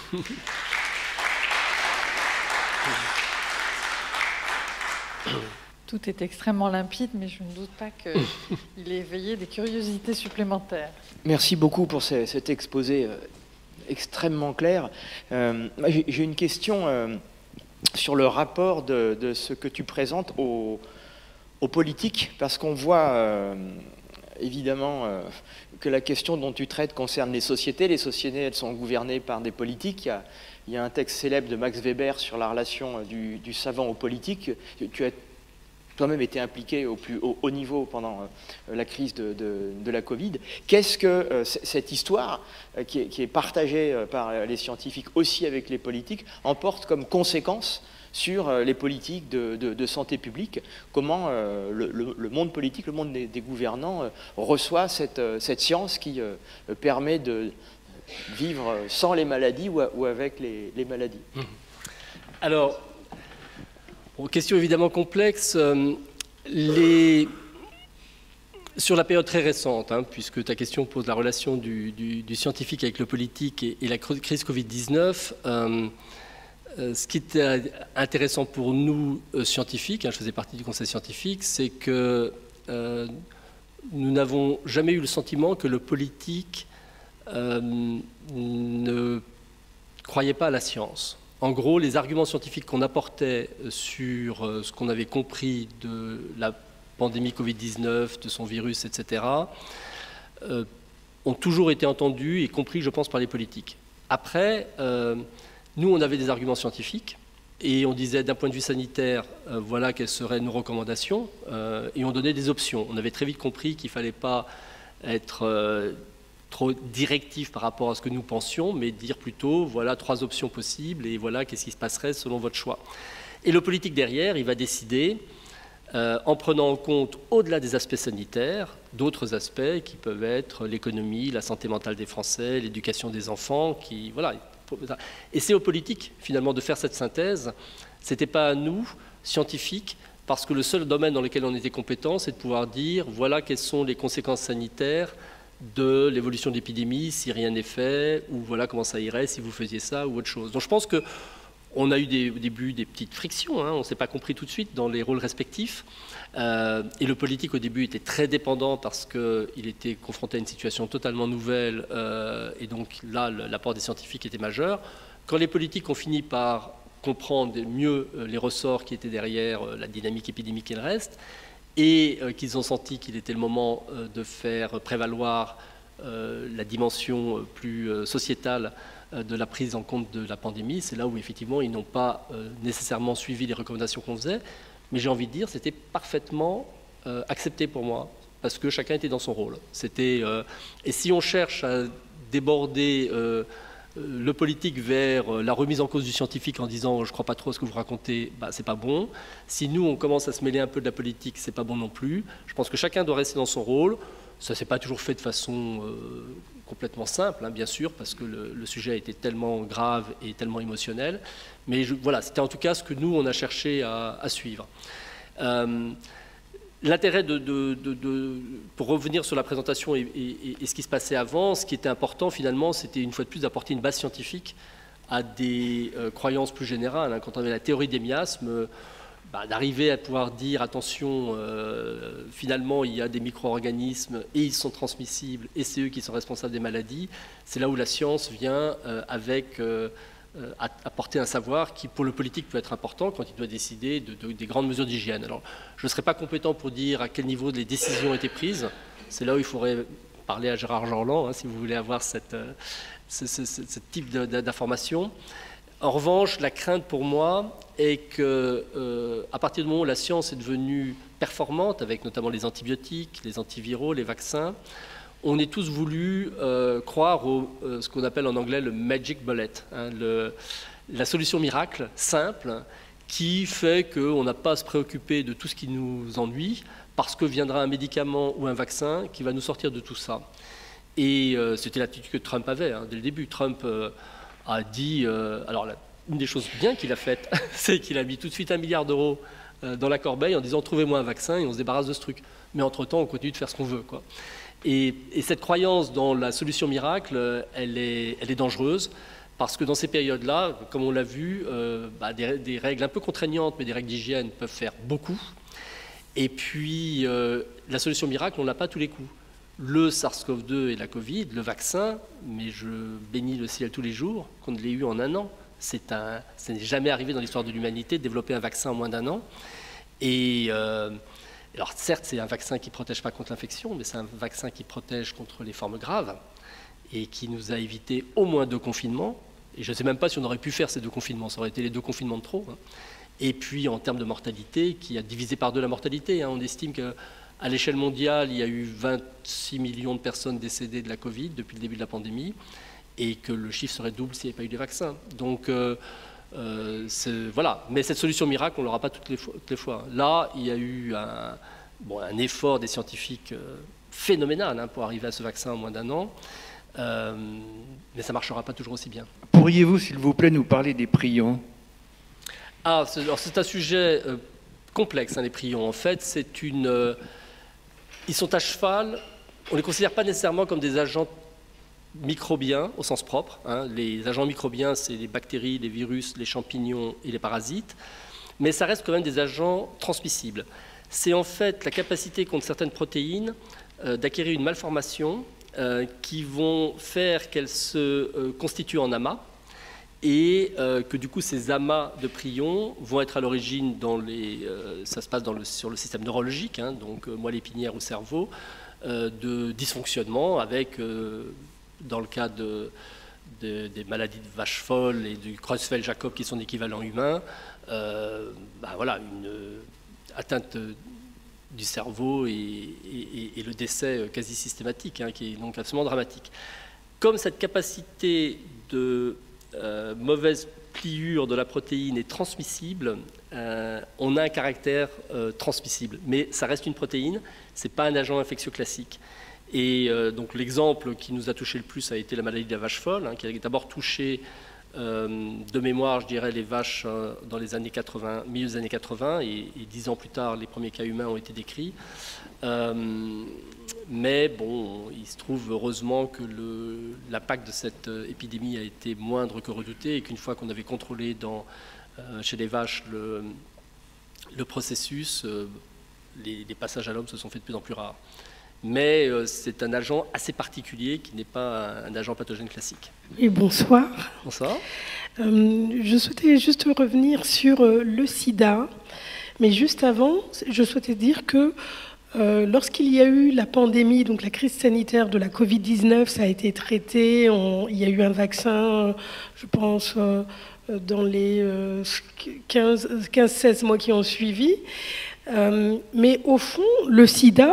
Tout est extrêmement limpide, mais je ne doute pas qu'il ait éveillé des curiosités supplémentaires. Merci beaucoup pour ce, cet exposé euh, extrêmement clair. Euh, J'ai une question euh, sur le rapport de, de ce que tu présentes aux, aux politiques, parce qu'on voit euh, évidemment euh, que la question dont tu traites concerne les sociétés. Les sociétés, elles sont gouvernées par des politiques. Il y a, il y a un texte célèbre de Max Weber sur la relation du, du savant aux politiques. Tu as toi-même été impliqué au plus haut, haut niveau pendant euh, la crise de, de, de la Covid. Qu'est-ce que euh, cette histoire, euh, qui, est, qui est partagée euh, par les scientifiques aussi avec les politiques, emporte comme conséquence sur euh, les politiques de, de, de santé publique? Comment euh, le, le, le monde politique, le monde des, des gouvernants euh, reçoit cette, euh, cette science qui euh, permet de vivre sans les maladies ou, ou avec les, les maladies? Alors, bon, question évidemment complexe. Les, Sur la période très récente, hein, puisque ta question pose la relation du, du, du scientifique avec le politique et, et la crise Covid dix-neuf, euh, euh, ce qui était intéressant pour nous, euh, scientifiques, hein, je faisais partie du conseil scientifique, c'est que euh, nous n'avons jamais eu le sentiment que le politique euh, ne croyait pas à la science. En gros, les arguments scientifiques qu'on apportait sur euh, ce qu'on avait compris de la pandémie Covid dix-neuf, de son virus, et cetera, euh, ont toujours été entendus et compris, je pense, par les politiques. Après, euh, nous, on avait des arguments scientifiques et on disait, d'un point de vue sanitaire, euh, voilà quelles seraient nos recommandations, euh, et on donnait des options. On avait très vite compris qu'il ne fallait pas être euh, trop directif par rapport à ce que nous pensions, mais dire plutôt, voilà trois options possibles et voilà qu'est-ce qui se passerait selon votre choix. Et le politique derrière, il va décider, Euh, en prenant en compte, au-delà des aspects sanitaires, d'autres aspects qui peuvent être l'économie, la santé mentale des Français, l'éducation des enfants, qui, voilà. Et c'est aux politiques, finalement, de faire cette synthèse. Ce n'était pas à nous, scientifiques, parce que le seul domaine dans lequel on était compétent, c'est de pouvoir dire, voilà quelles sont les conséquences sanitaires de l'évolution de l'épidémie, si rien n'est fait, ou voilà comment ça irait si vous faisiez ça, ou autre chose. Donc je pense que on a eu des, au début des petites frictions, hein, on ne s'est pas compris tout de suite dans les rôles respectifs. Euh, et le politique, au début, était très dépendant parce qu'il était confronté à une situation totalement nouvelle. Euh, et donc là, l'apport des scientifiques était majeur. Quand les politiques ont fini par comprendre mieux les ressorts qui étaient derrière la dynamique épidémique et le reste, et euh, qu'ils ont senti qu'il était le moment euh, de faire prévaloir euh, la dimension plus euh, sociétale de la prise en compte de la pandémie, c'est là où effectivement ils n'ont pas euh, nécessairement suivi les recommandations qu'on faisait, mais j'ai envie de dire c'était parfaitement euh, accepté pour moi, parce que chacun était dans son rôle. C'était, euh, et si on cherche à déborder euh, le politique vers la remise en cause du scientifique en disant je ne crois pas trop à ce que vous racontez, bah, c'est pas bon. Si nous on commence à se mêler un peu de la politique, c'est pas bon non plus. Je pense que chacun doit rester dans son rôle. Ça ne s'est pas toujours fait de façon euh, complètement simple, hein, bien sûr, parce que le, le sujet a été tellement grave et tellement émotionnel. Mais je, voilà, c'était en tout cas ce que nous, on a cherché à, à suivre. Euh, L'intérêt, de, de, de, de, pour revenir sur la présentation et, et, et ce qui se passait avant, ce qui était important finalement, c'était une fois de plus d'apporter une base scientifique à des euh, croyances plus générales. Hein. Quand on avait la théorie des miasmes, Bah, d'arriver à pouvoir dire attention, euh, finalement il y a des micro-organismes et ils sont transmissibles et c'est eux qui sont responsables des maladies, c'est là où la science vient euh, avec euh, apporter un savoir qui pour le politique peut être important quand il doit décider de, de, des grandes mesures d'hygiène. Alors je ne serai pas compétent pour dire à quel niveau les décisions étaient prises, c'est là où il faudrait parler à Gérard Jorland hein, si vous voulez avoir cette, euh, ce, ce, ce, ce type d'information. En revanche, la crainte pour moi est que, euh, à partir du moment où la science est devenue performante, avec notamment les antibiotiques, les antiviraux, les vaccins, on est tous voulu euh, croire au euh, ce qu'on appelle en anglais le magic bullet, hein, le, la solution miracle simple qui fait qu'on n'a pas à se préoccuper de tout ce qui nous ennuie parce que viendra un médicament ou un vaccin qui va nous sortir de tout ça. Et euh, c'était l'attitude que Trump avait hein, dès le début. Trump euh, a dit, euh, alors la, une des choses bien qu'il a faites, c'est qu'il a mis tout de suite un milliard d'euros euh, dans la corbeille en disant trouvez-moi un vaccin et on se débarrasse de ce truc. Mais entre-temps, on continue de faire ce qu'on veut, quoi. Et, et cette croyance dans la solution miracle, elle est, elle est dangereuse parce que dans ces périodes-là, comme on l'a vu, euh, bah, des, des règles un peu contraignantes, mais des règles d'hygiène peuvent faire beaucoup. Et puis, euh, la solution miracle, on ne l'a pas à tous les coups. Le SARS CoV deux et la Covid, le vaccin, mais je bénis le ciel tous les jours qu'on l'ait eu en un an. C'est un, ça n'est jamais arrivé dans l'histoire de l'humanité de développer un vaccin en moins d'un an. Et euh, alors certes, c'est un vaccin qui ne protège pas contre l'infection, mais c'est un vaccin qui protège contre les formes graves et qui nous a évité au moins deux confinements. Et je ne sais même pas si on aurait pu faire ces deux confinements, ça aurait été les deux confinements de trop. Hein. Et puis en termes de mortalité, qui a divisé par deux la mortalité, hein, on estime que à l'échelle mondiale, il y a eu vingt-six millions de personnes décédées de la Covid depuis le début de la pandémie et que le chiffre serait double s'il n'y avait pas eu des vaccins. Donc, euh, euh, voilà. Mais cette solution miracle, on ne l'aura pas toutes les, fois, toutes les fois. Là, il y a eu un, bon, un effort des scientifiques euh, phénoménal hein, pour arriver à ce vaccin en moins d'un an. Euh, mais ça ne marchera pas toujours aussi bien. Pourriez-vous, s'il vous plaît, nous parler des prions? Ah, c'est un sujet euh, complexe, hein, les prions. En fait, c'est une... Euh, Ils sont à cheval, on ne les considère pas nécessairement comme des agents microbiens au sens propre. Hein. Les agents microbiens, c'est les bactéries, les virus, les champignons et les parasites. Mais ça reste quand même des agents transmissibles. C'est en fait la capacité contre certaines protéines euh, d'acquérir une malformation euh, qui vont faire qu'elles se euh, constituent en amas et euh, que du coup ces amas de prions vont être à l'origine dans les, euh, ça se passe dans le, sur le système neurologique, hein, donc euh, moelle épinière ou cerveau, euh, de dysfonctionnement avec, euh, dans le cas de, de, des maladies de vache folle et du Creutzfeldt-Jakob qui sont équivalents humains, euh, bah voilà, une atteinte du cerveau et, et, et le décès quasi systématique, hein, qui est donc absolument dramatique. Comme cette capacité de euh, mauvaise pliure de la protéine est transmissible, euh, on a un caractère euh, transmissible. Mais ça reste une protéine, ce n'est pas un agent infectieux classique. Et euh, donc l'exemple qui nous a touché le plus a été la maladie de la vache folle, hein, qui a d'abord touché euh, de mémoire, je dirais, les vaches euh, dans les années quatre-vingts, milieu des années quatre-vingts, et, et dix ans plus tard, les premiers cas humains ont été décrits. Euh, mais bon, il se trouve heureusement que l'impact de cette épidémie a été moindre que redouté, et qu'une fois qu'on avait contrôlé dans, euh, chez les vaches le, le processus, euh, les, les passages à l'homme se sont faits de plus en plus rares. Mais euh, c'est un agent assez particulier qui n'est pas un, un agent pathogène classique. Et bonsoir. Bonsoir. Euh, je souhaitais juste revenir sur euh, le sida, mais juste avant, je souhaitais dire que euh, lorsqu'il y a eu la pandémie, donc la crise sanitaire de la Covid dix-neuf, ça a été traité, on, il y a eu un vaccin, je pense, euh, dans les euh, quinze seize mois qui ont suivi. Euh, mais au fond, le sida,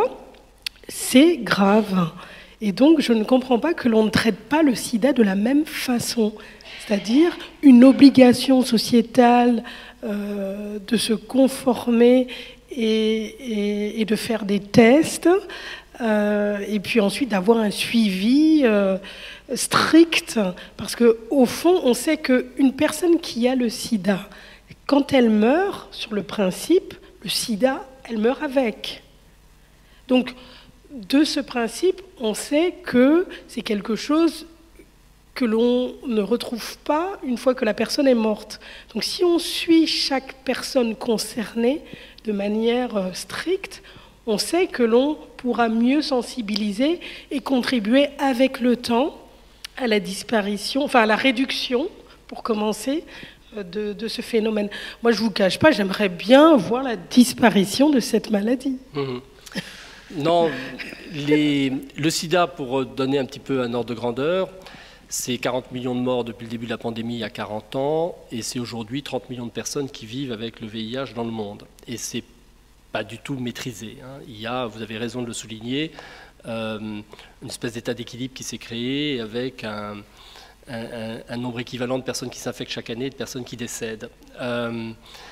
c'est grave. Et donc, je ne comprends pas que l'on ne traite pas le sida de la même façon. C'est-à-dire une obligation sociétale euh, de se conformer et, et, et de faire des tests, euh, et puis ensuite d'avoir un suivi euh, strict. Parce qu'au fond, on sait qu'une personne qui a le sida, quand elle meurt, sur le principe, le sida, elle meurt avec. Donc, de ce principe, on sait que c'est quelque chose que l'on ne retrouve pas une fois que la personne est morte. Donc si on suit chaque personne concernée de manière stricte, on sait que l'on pourra mieux sensibiliser et contribuer avec le temps à la disparition, enfin à la réduction, pour commencer, de, de ce phénomène. Moi, je ne vous cache pas, j'aimerais bien voir la disparition de cette maladie. Mmh. Non, les, le sida, pour donner un petit peu un ordre de grandeur, c'est quarante millions de morts depuis le début de la pandémie il y a quarante ans, et c'est aujourd'hui trente millions de personnes qui vivent avec le V I H dans le monde. Et c'est pas du tout maîtrisé, hein. Il y a, vous avez raison de le souligner, euh, une espèce d'état d'équilibre qui s'est créé avec un, un, un nombre équivalent de personnes qui s'infectent chaque année et de personnes qui décèdent. Euh,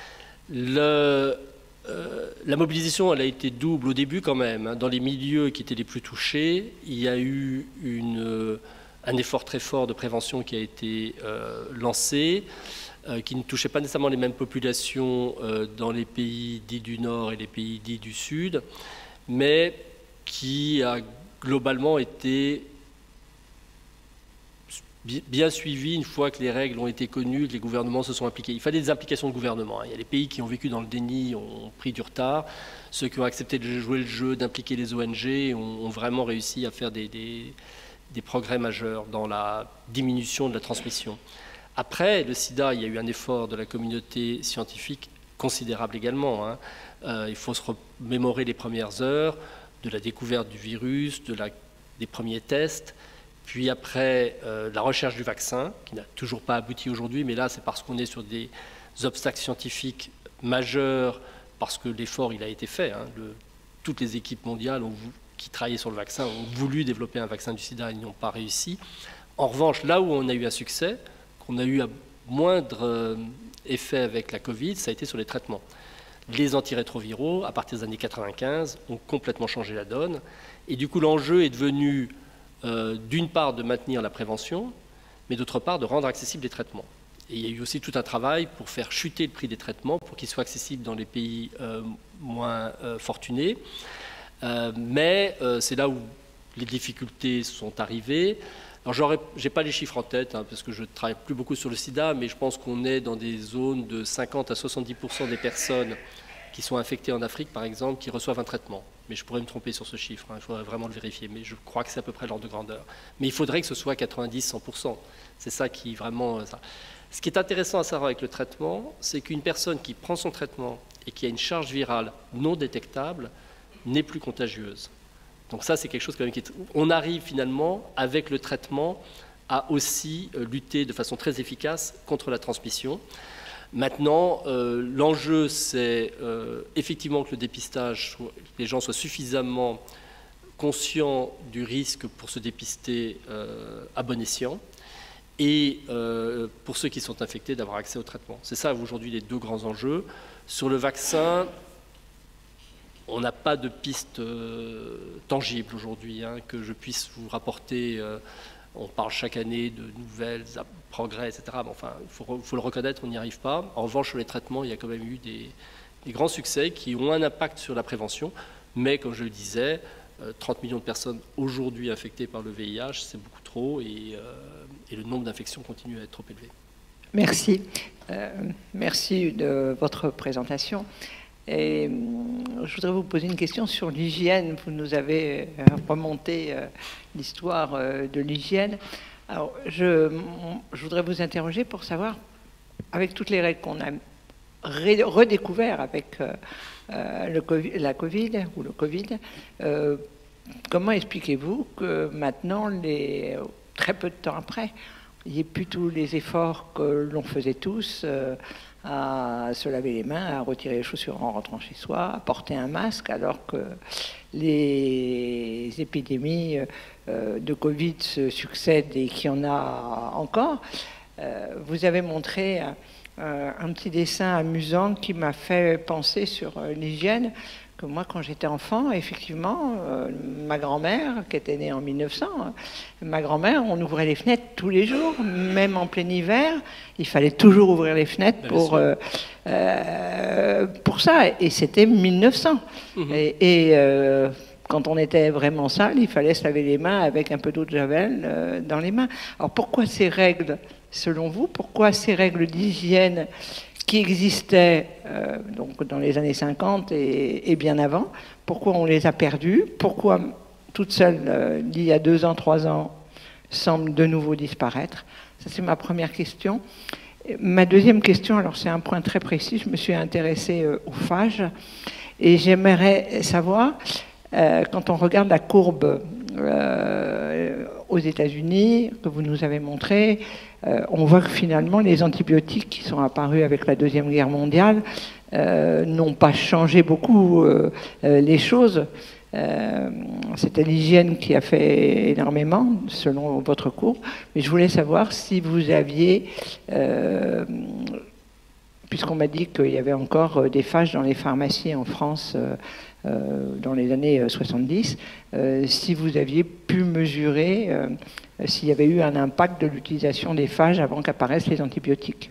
le... Euh, la mobilisation, elle a été double au début quand même. Hein. Dans les milieux qui étaient les plus touchés, il y a eu une, euh, un effort très fort de prévention qui a été euh, lancé, euh, qui ne touchait pas nécessairement les mêmes populations euh, dans les pays dits du Nord et les pays dits du Sud, mais qui a globalement été bien suivi une fois que les règles ont été connues, que les gouvernements se sont impliqués. Il fallait des implications de gouvernement. Il y a des pays qui ont vécu dans le déni, ont pris du retard. Ceux qui ont accepté de jouer le jeu, d'impliquer les O N G, ont, ont vraiment réussi à faire des, des, des progrès majeurs dans la diminution de la transmission. Après, le sida, il y a eu un effort de la communauté scientifique considérable également. Hein. Euh, il faut se remémorer les premières heures de la découverte du virus, de la, des premiers tests. Puis après, euh, la recherche du vaccin, qui n'a toujours pas abouti aujourd'hui, mais là, c'est parce qu'on est sur des obstacles scientifiques majeurs, parce que l'effort, il a été fait. Hein. Le, toutes les équipes mondiales ont, qui travaillaient sur le vaccin ont voulu développer un vaccin du sida, ils n'y ont pas réussi. En revanche, là où on a eu un succès, qu'on a eu un moindre euh, effet avec la Covid, ça a été sur les traitements. Les antirétroviraux, à partir des années quatre-vingt-quinze, ont complètement changé la donne. Et du coup, l'enjeu est devenu Euh, d'une part de maintenir la prévention, mais d'autre part de rendre accessibles les traitements. Et il y a eu aussi tout un travail pour faire chuter le prix des traitements, pour qu'ils soient accessibles dans les pays euh, moins euh, fortunés. Euh, mais euh, c'est là où les difficultés sont arrivées. Alors, je n'ai pas les chiffres en tête, hein, parce que je ne travaille plus beaucoup sur le sida, mais je pense qu'on est dans des zones de cinquante à soixante-dix pour cent des personnes qui sont infectées en Afrique, par exemple, qui reçoivent un traitement. Mais je pourrais me tromper sur ce chiffre, hein, il faudrait vraiment le vérifier, mais je crois que c'est à peu près l'ordre de grandeur. Mais il faudrait que ce soit quatre-vingt-dix à cent pour cent. C'est ça qui vraiment... Ça. Ce qui est intéressant à savoir avec le traitement, c'est qu'une personne qui prend son traitement et qui a une charge virale non détectable n'est plus contagieuse. Donc ça, c'est quelque chose quand même qui est... On arrive finalement, avec le traitement, à aussi lutter de façon très efficace contre la transmission. Maintenant, euh, l'enjeu, c'est euh, effectivement que le dépistage, que les gens soient suffisamment conscients du risque pour se dépister euh, à bon escient, et euh, pour ceux qui sont infectés, d'avoir accès au traitement. C'est ça aujourd'hui les deux grands enjeux. Sur le vaccin, on n'a pas de piste euh, tangible aujourd'hui, hein, que je puisse vous rapporter. Euh, on parle chaque année de nouvelles progrès, et cetera. Mais enfin, il faut, faut le reconnaître, on n'y arrive pas. En revanche, sur les traitements, il y a quand même eu des, des grands succès qui ont un impact sur la prévention. Mais, comme je le disais, euh, trente millions de personnes aujourd'hui infectées par le V I H, c'est beaucoup trop, et, euh, et le nombre d'infections continue à être trop élevé. Merci. Euh, merci de votre présentation. Et je voudrais vous poser une question sur l'hygiène. Vous nous avez remonté l'histoire de l'hygiène. Alors, je, je voudrais vous interroger pour savoir, avec toutes les règles qu'on a redécouvertes avec euh, le COVID, la Covid ou le Covid, euh, comment expliquez-vous que maintenant, les, très peu de temps après, il n'y ait plus tous les efforts que l'on faisait tous euh, à se laver les mains, à retirer les chaussures en rentrant chez soi, à porter un masque, alors que les épidémies euh, de Covid se succèdent et qu'il y en a encore. Euh, vous avez montré un, un petit dessin amusant qui m'a fait penser sur euh, l'hygiène. Que moi, quand j'étais enfant, effectivement, euh, ma grand-mère, qui était née en mille neuf cents, hein, ma grand-mère, on ouvrait les fenêtres tous les jours, même en plein hiver, il fallait toujours ouvrir les fenêtres pour, euh, euh, pour ça, et c'était mille neuf cents. Mmh. Et, et euh, quand on était vraiment sale, il fallait se laver les mains avec un peu d'eau de javel euh, dans les mains. Alors pourquoi ces règles, selon vous, pourquoi ces règles d'hygiène qui existaient euh, donc dans les années cinquante et, et bien avant, pourquoi on les a perdues, pourquoi toutes seules, euh, il y a deux ans, trois ans, semblent de nouveau disparaître. Ça, c'est ma première question. Ma deuxième question, alors c'est un point très précis, je me suis intéressée euh, aux phages, et j'aimerais savoir, euh, quand on regarde la courbe euh, aux États-Unis, que vous nous avez montré, euh, on voit que finalement les antibiotiques qui sont apparus avec la Deuxième Guerre mondiale euh, n'ont pas changé beaucoup euh, euh, les choses. Euh, C'était l'hygiène qui a fait énormément, selon votre cours. Mais je voulais savoir si vous aviez, euh, puisqu'on m'a dit qu'il y avait encore des phages dans les pharmacies en France euh, euh, dans les années soixante-dix, euh, si vous aviez pu mesurer euh, s'il y avait eu un impact de l'utilisation des phages avant qu'apparaissent les antibiotiques.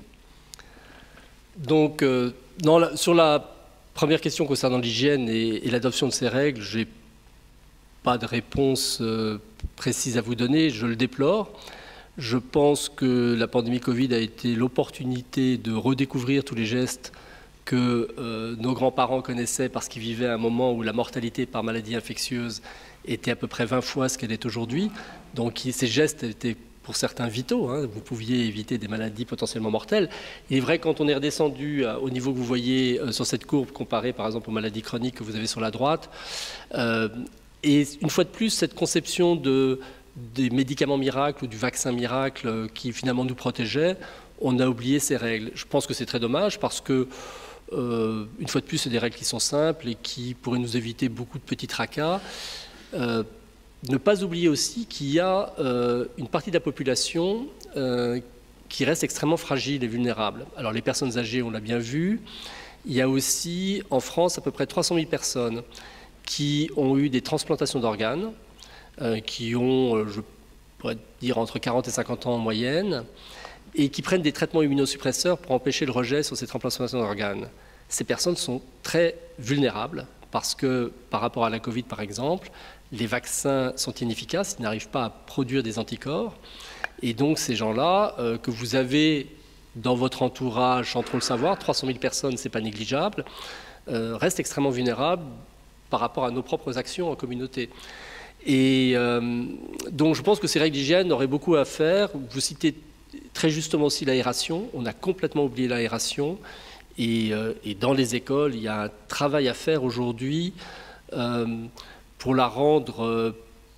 Donc, euh, dans la, sur la première question concernant l'hygiène et, et l'adoption de ces règles, je n'ai pas de réponse euh, précise à vous donner, je le déplore. Je pense que la pandémie Covid a été l'opportunité de redécouvrir tous les gestes que euh, nos grands-parents connaissaient parce qu'ils vivaient à un moment où la mortalité par maladie infectieuse était à peu près vingt fois ce qu'elle est aujourd'hui. Donc ces gestes étaient pour certains vitaux, hein. Vous pouviez éviter des maladies potentiellement mortelles. Il est vrai que quand on est redescendu au niveau que vous voyez euh, sur cette courbe comparée par exemple aux maladies chroniques que vous avez sur la droite, euh, et une fois de plus cette conception de, des médicaments miracles ou du vaccin miracle euh, qui finalement nous protégeait, on a oublié ces règles. Je pense que c'est très dommage parce que euh, une fois de plus c'est des règles qui sont simples et qui pourraient nous éviter beaucoup de petits tracas. Euh, Ne pas oublier aussi qu'il y a euh, une partie de la population euh, qui reste extrêmement fragile et vulnérable. Alors les personnes âgées, on l'a bien vu. Il y a aussi en France à peu près trois cent mille personnes qui ont eu des transplantations d'organes, euh, qui ont, euh, je pourrais dire, entre quarante et cinquante ans en moyenne, et qui prennent des traitements immunosuppresseurs pour empêcher le rejet sur ces transplantations d'organes. Ces personnes sont très vulnérables parce que par rapport à la Covid, par exemple, les vaccins sont inefficaces, ils n'arrivent pas à produire des anticorps. Et donc ces gens-là, euh, que vous avez dans votre entourage, sans trop le savoir, trois cent mille personnes, ce n'est pas négligeable, euh, restent extrêmement vulnérables par rapport à nos propres actions en communauté. Et euh, donc je pense que ces règles d'hygiène auraient beaucoup à faire. Vous citez très justement aussi l'aération. On a complètement oublié l'aération. Et, euh, et dans les écoles, il y a un travail à faire aujourd'hui euh, pour la rendre euh,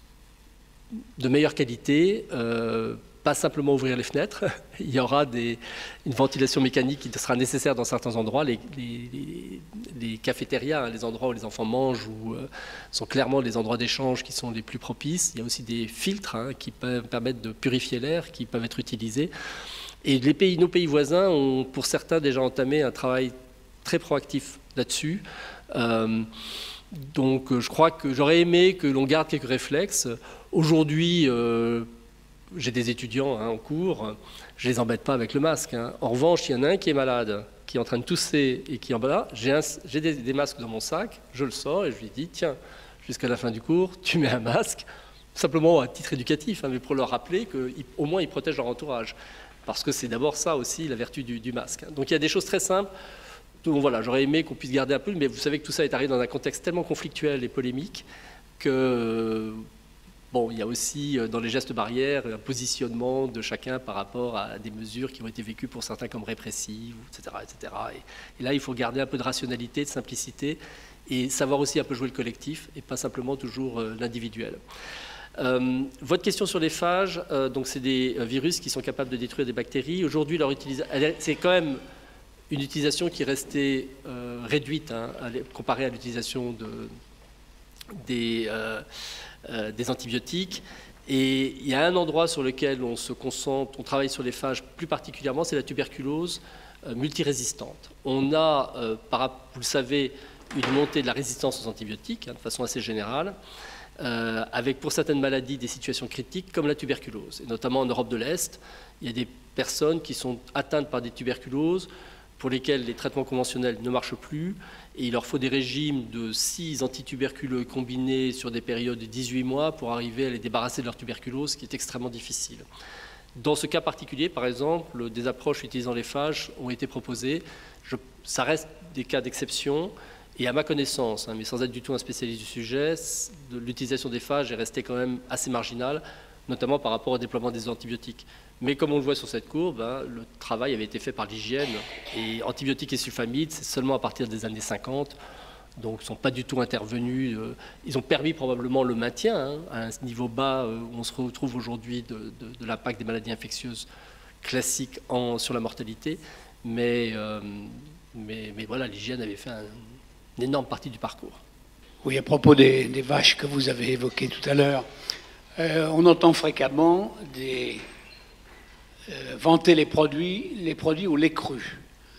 de meilleure qualité. Euh, pas simplement ouvrir les fenêtres, il y aura des, une ventilation mécanique qui sera nécessaire dans certains endroits. Les, les, les, les cafétérias, les endroits où les enfants mangent, ou, euh, sont clairement les endroits d'échange qui sont les plus propices. Il y a aussi des filtres hein, qui peuvent permettre de purifier l'air, qui peuvent être utilisés. Et les pays, nos pays voisins ont pour certains déjà entamé un travail très proactif là-dessus. Euh, donc je crois que j'aurais aimé que l'on garde quelques réflexes. Aujourd'hui, euh, j'ai des étudiants hein, en cours, je ne les embête pas avec le masque. Hein. En revanche, il y en a un qui est malade, qui est en train de tousser et qui est en bas, j'ai, j'ai des, des masques dans mon sac, je le sors et je lui dis, tiens, jusqu'à la fin du cours, tu mets un masque, simplement à titre éducatif, hein, mais pour leur rappeler qu'au moins ils protègent leur entourage. Parce que c'est d'abord ça aussi, la vertu du, du masque. Hein. Donc il y a des choses très simples. Donc voilà, j'aurais aimé qu'on puisse garder un peu, mais vous savez que tout ça est arrivé dans un contexte tellement conflictuel et polémique que... Bon, il y a aussi dans les gestes barrières un positionnement de chacun par rapport à des mesures qui ont été vécues pour certains comme répressives, et cetera, et cetera. Et, et là, il faut garder un peu de rationalité, de simplicité et savoir aussi un peu jouer le collectif et pas simplement toujours euh, l'individuel. Euh, votre question sur les phages, euh, donc c'est des virus qui sont capables de détruire des bactéries. Aujourd'hui, leur utilisation, c'est quand même une utilisation qui est restée euh, réduite hein, comparée à l'utilisation de, des... Euh, Euh, des antibiotiques. Et il y a un endroit sur lequel on se concentre, on travaille sur les phages plus particulièrement, c'est la tuberculose euh, multirésistante. On a, euh, par, vous le savez, une montée de la résistance aux antibiotiques, hein, de façon assez générale, euh, avec pour certaines maladies des situations critiques comme la tuberculose. Et notamment en Europe de l'Est, il y a des personnes qui sont atteintes par des tuberculoses pour lesquelles les traitements conventionnels ne marchent plus, et il leur faut des régimes de six antituberculeux combinés sur des périodes de dix-huit mois pour arriver à les débarrasser de leur tuberculose, ce qui est extrêmement difficile. Dans ce cas particulier, par exemple, des approches utilisant les phages ont été proposées. Je, ça reste des cas d'exception, et à ma connaissance, hein, mais sans être du tout un spécialiste du sujet, de l'utilisation des phages est restée quand même assez marginale, notamment par rapport au déploiement des antibiotiques. Mais comme on le voit sur cette courbe, hein, le travail avait été fait par l'hygiène. Et antibiotiques et sulfamides, c'est seulement à partir des années cinquante. Donc, ils ne sont pas du tout intervenus. Euh, ils ont permis probablement le maintien hein, à un niveau bas euh, où on se retrouve aujourd'hui de, de, de l'impact des maladies infectieuses classiques en, sur la mortalité. Mais, euh, mais, mais voilà, l'hygiène avait fait un, une énorme partie du parcours. Oui, à propos des, des vaches que vous avez évoquées tout à l'heure, euh, on entend fréquemment des... Euh, vanter les produits, les produits au lait cru.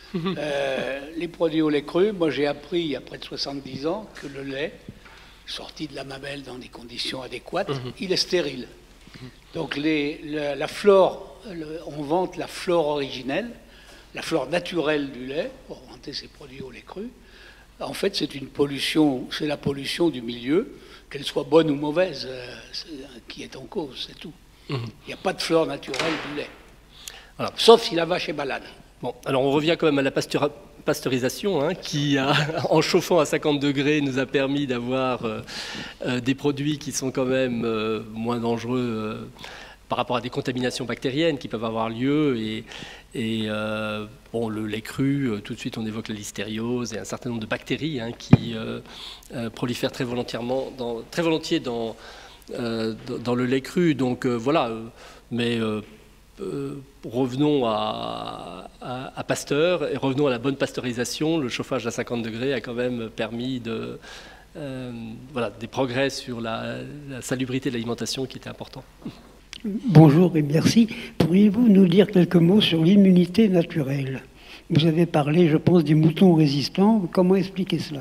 Euh, les produits au lait cru, moi j'ai appris il y a près de soixante-dix ans que le lait, sorti de la mamelle dans des conditions adéquates, mmh. il est stérile. Mmh. Donc les, la, la flore, le, on vante la flore originelle, la flore naturelle du lait, pour vanter ces produits au lait cru. En fait, c'est une pollution, c'est la pollution du milieu, qu'elle soit bonne ou mauvaise, euh, qui est en cause, c'est tout. Mmh. Il n'y a pas de flore naturelle du lait. Voilà. Sauf si la vache est malade. Bon, alors on revient quand même à la pasteur, pasteurisation, hein, qui, a, en chauffant à cinquante degrés, nous a permis d'avoir euh, euh, des produits qui sont quand même euh, moins dangereux euh, par rapport à des contaminations bactériennes qui peuvent avoir lieu. Et, et euh, bon, le lait cru, euh, tout de suite on évoque la listériose et un certain nombre de bactéries hein, qui euh, euh, prolifèrent très volontiers dans, très volontiers dans, euh, dans le lait cru. Donc euh, voilà, euh, mais... Euh, Euh, revenons à, à, à Pasteur et revenons à la bonne pasteurisation. Le chauffage à cinquante degrés a quand même permis de, euh, voilà, des progrès sur la, la salubrité de l'alimentation qui étaient importants. Bonjour et merci. Pourriez-vous nous dire quelques mots sur l'immunité naturelle? Vous avez parlé, je pense, des moutons résistants. Comment expliquer cela?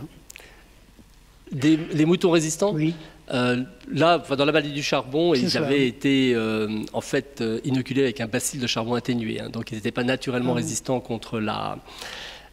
Des, les moutons résistants? Oui. Euh, là, dans la vallée du charbon, ils ça, avaient oui. été euh, en fait euh, inoculés avec un bacille de charbon atténué, hein, donc ils n'étaient pas naturellement ah, résistants contre la,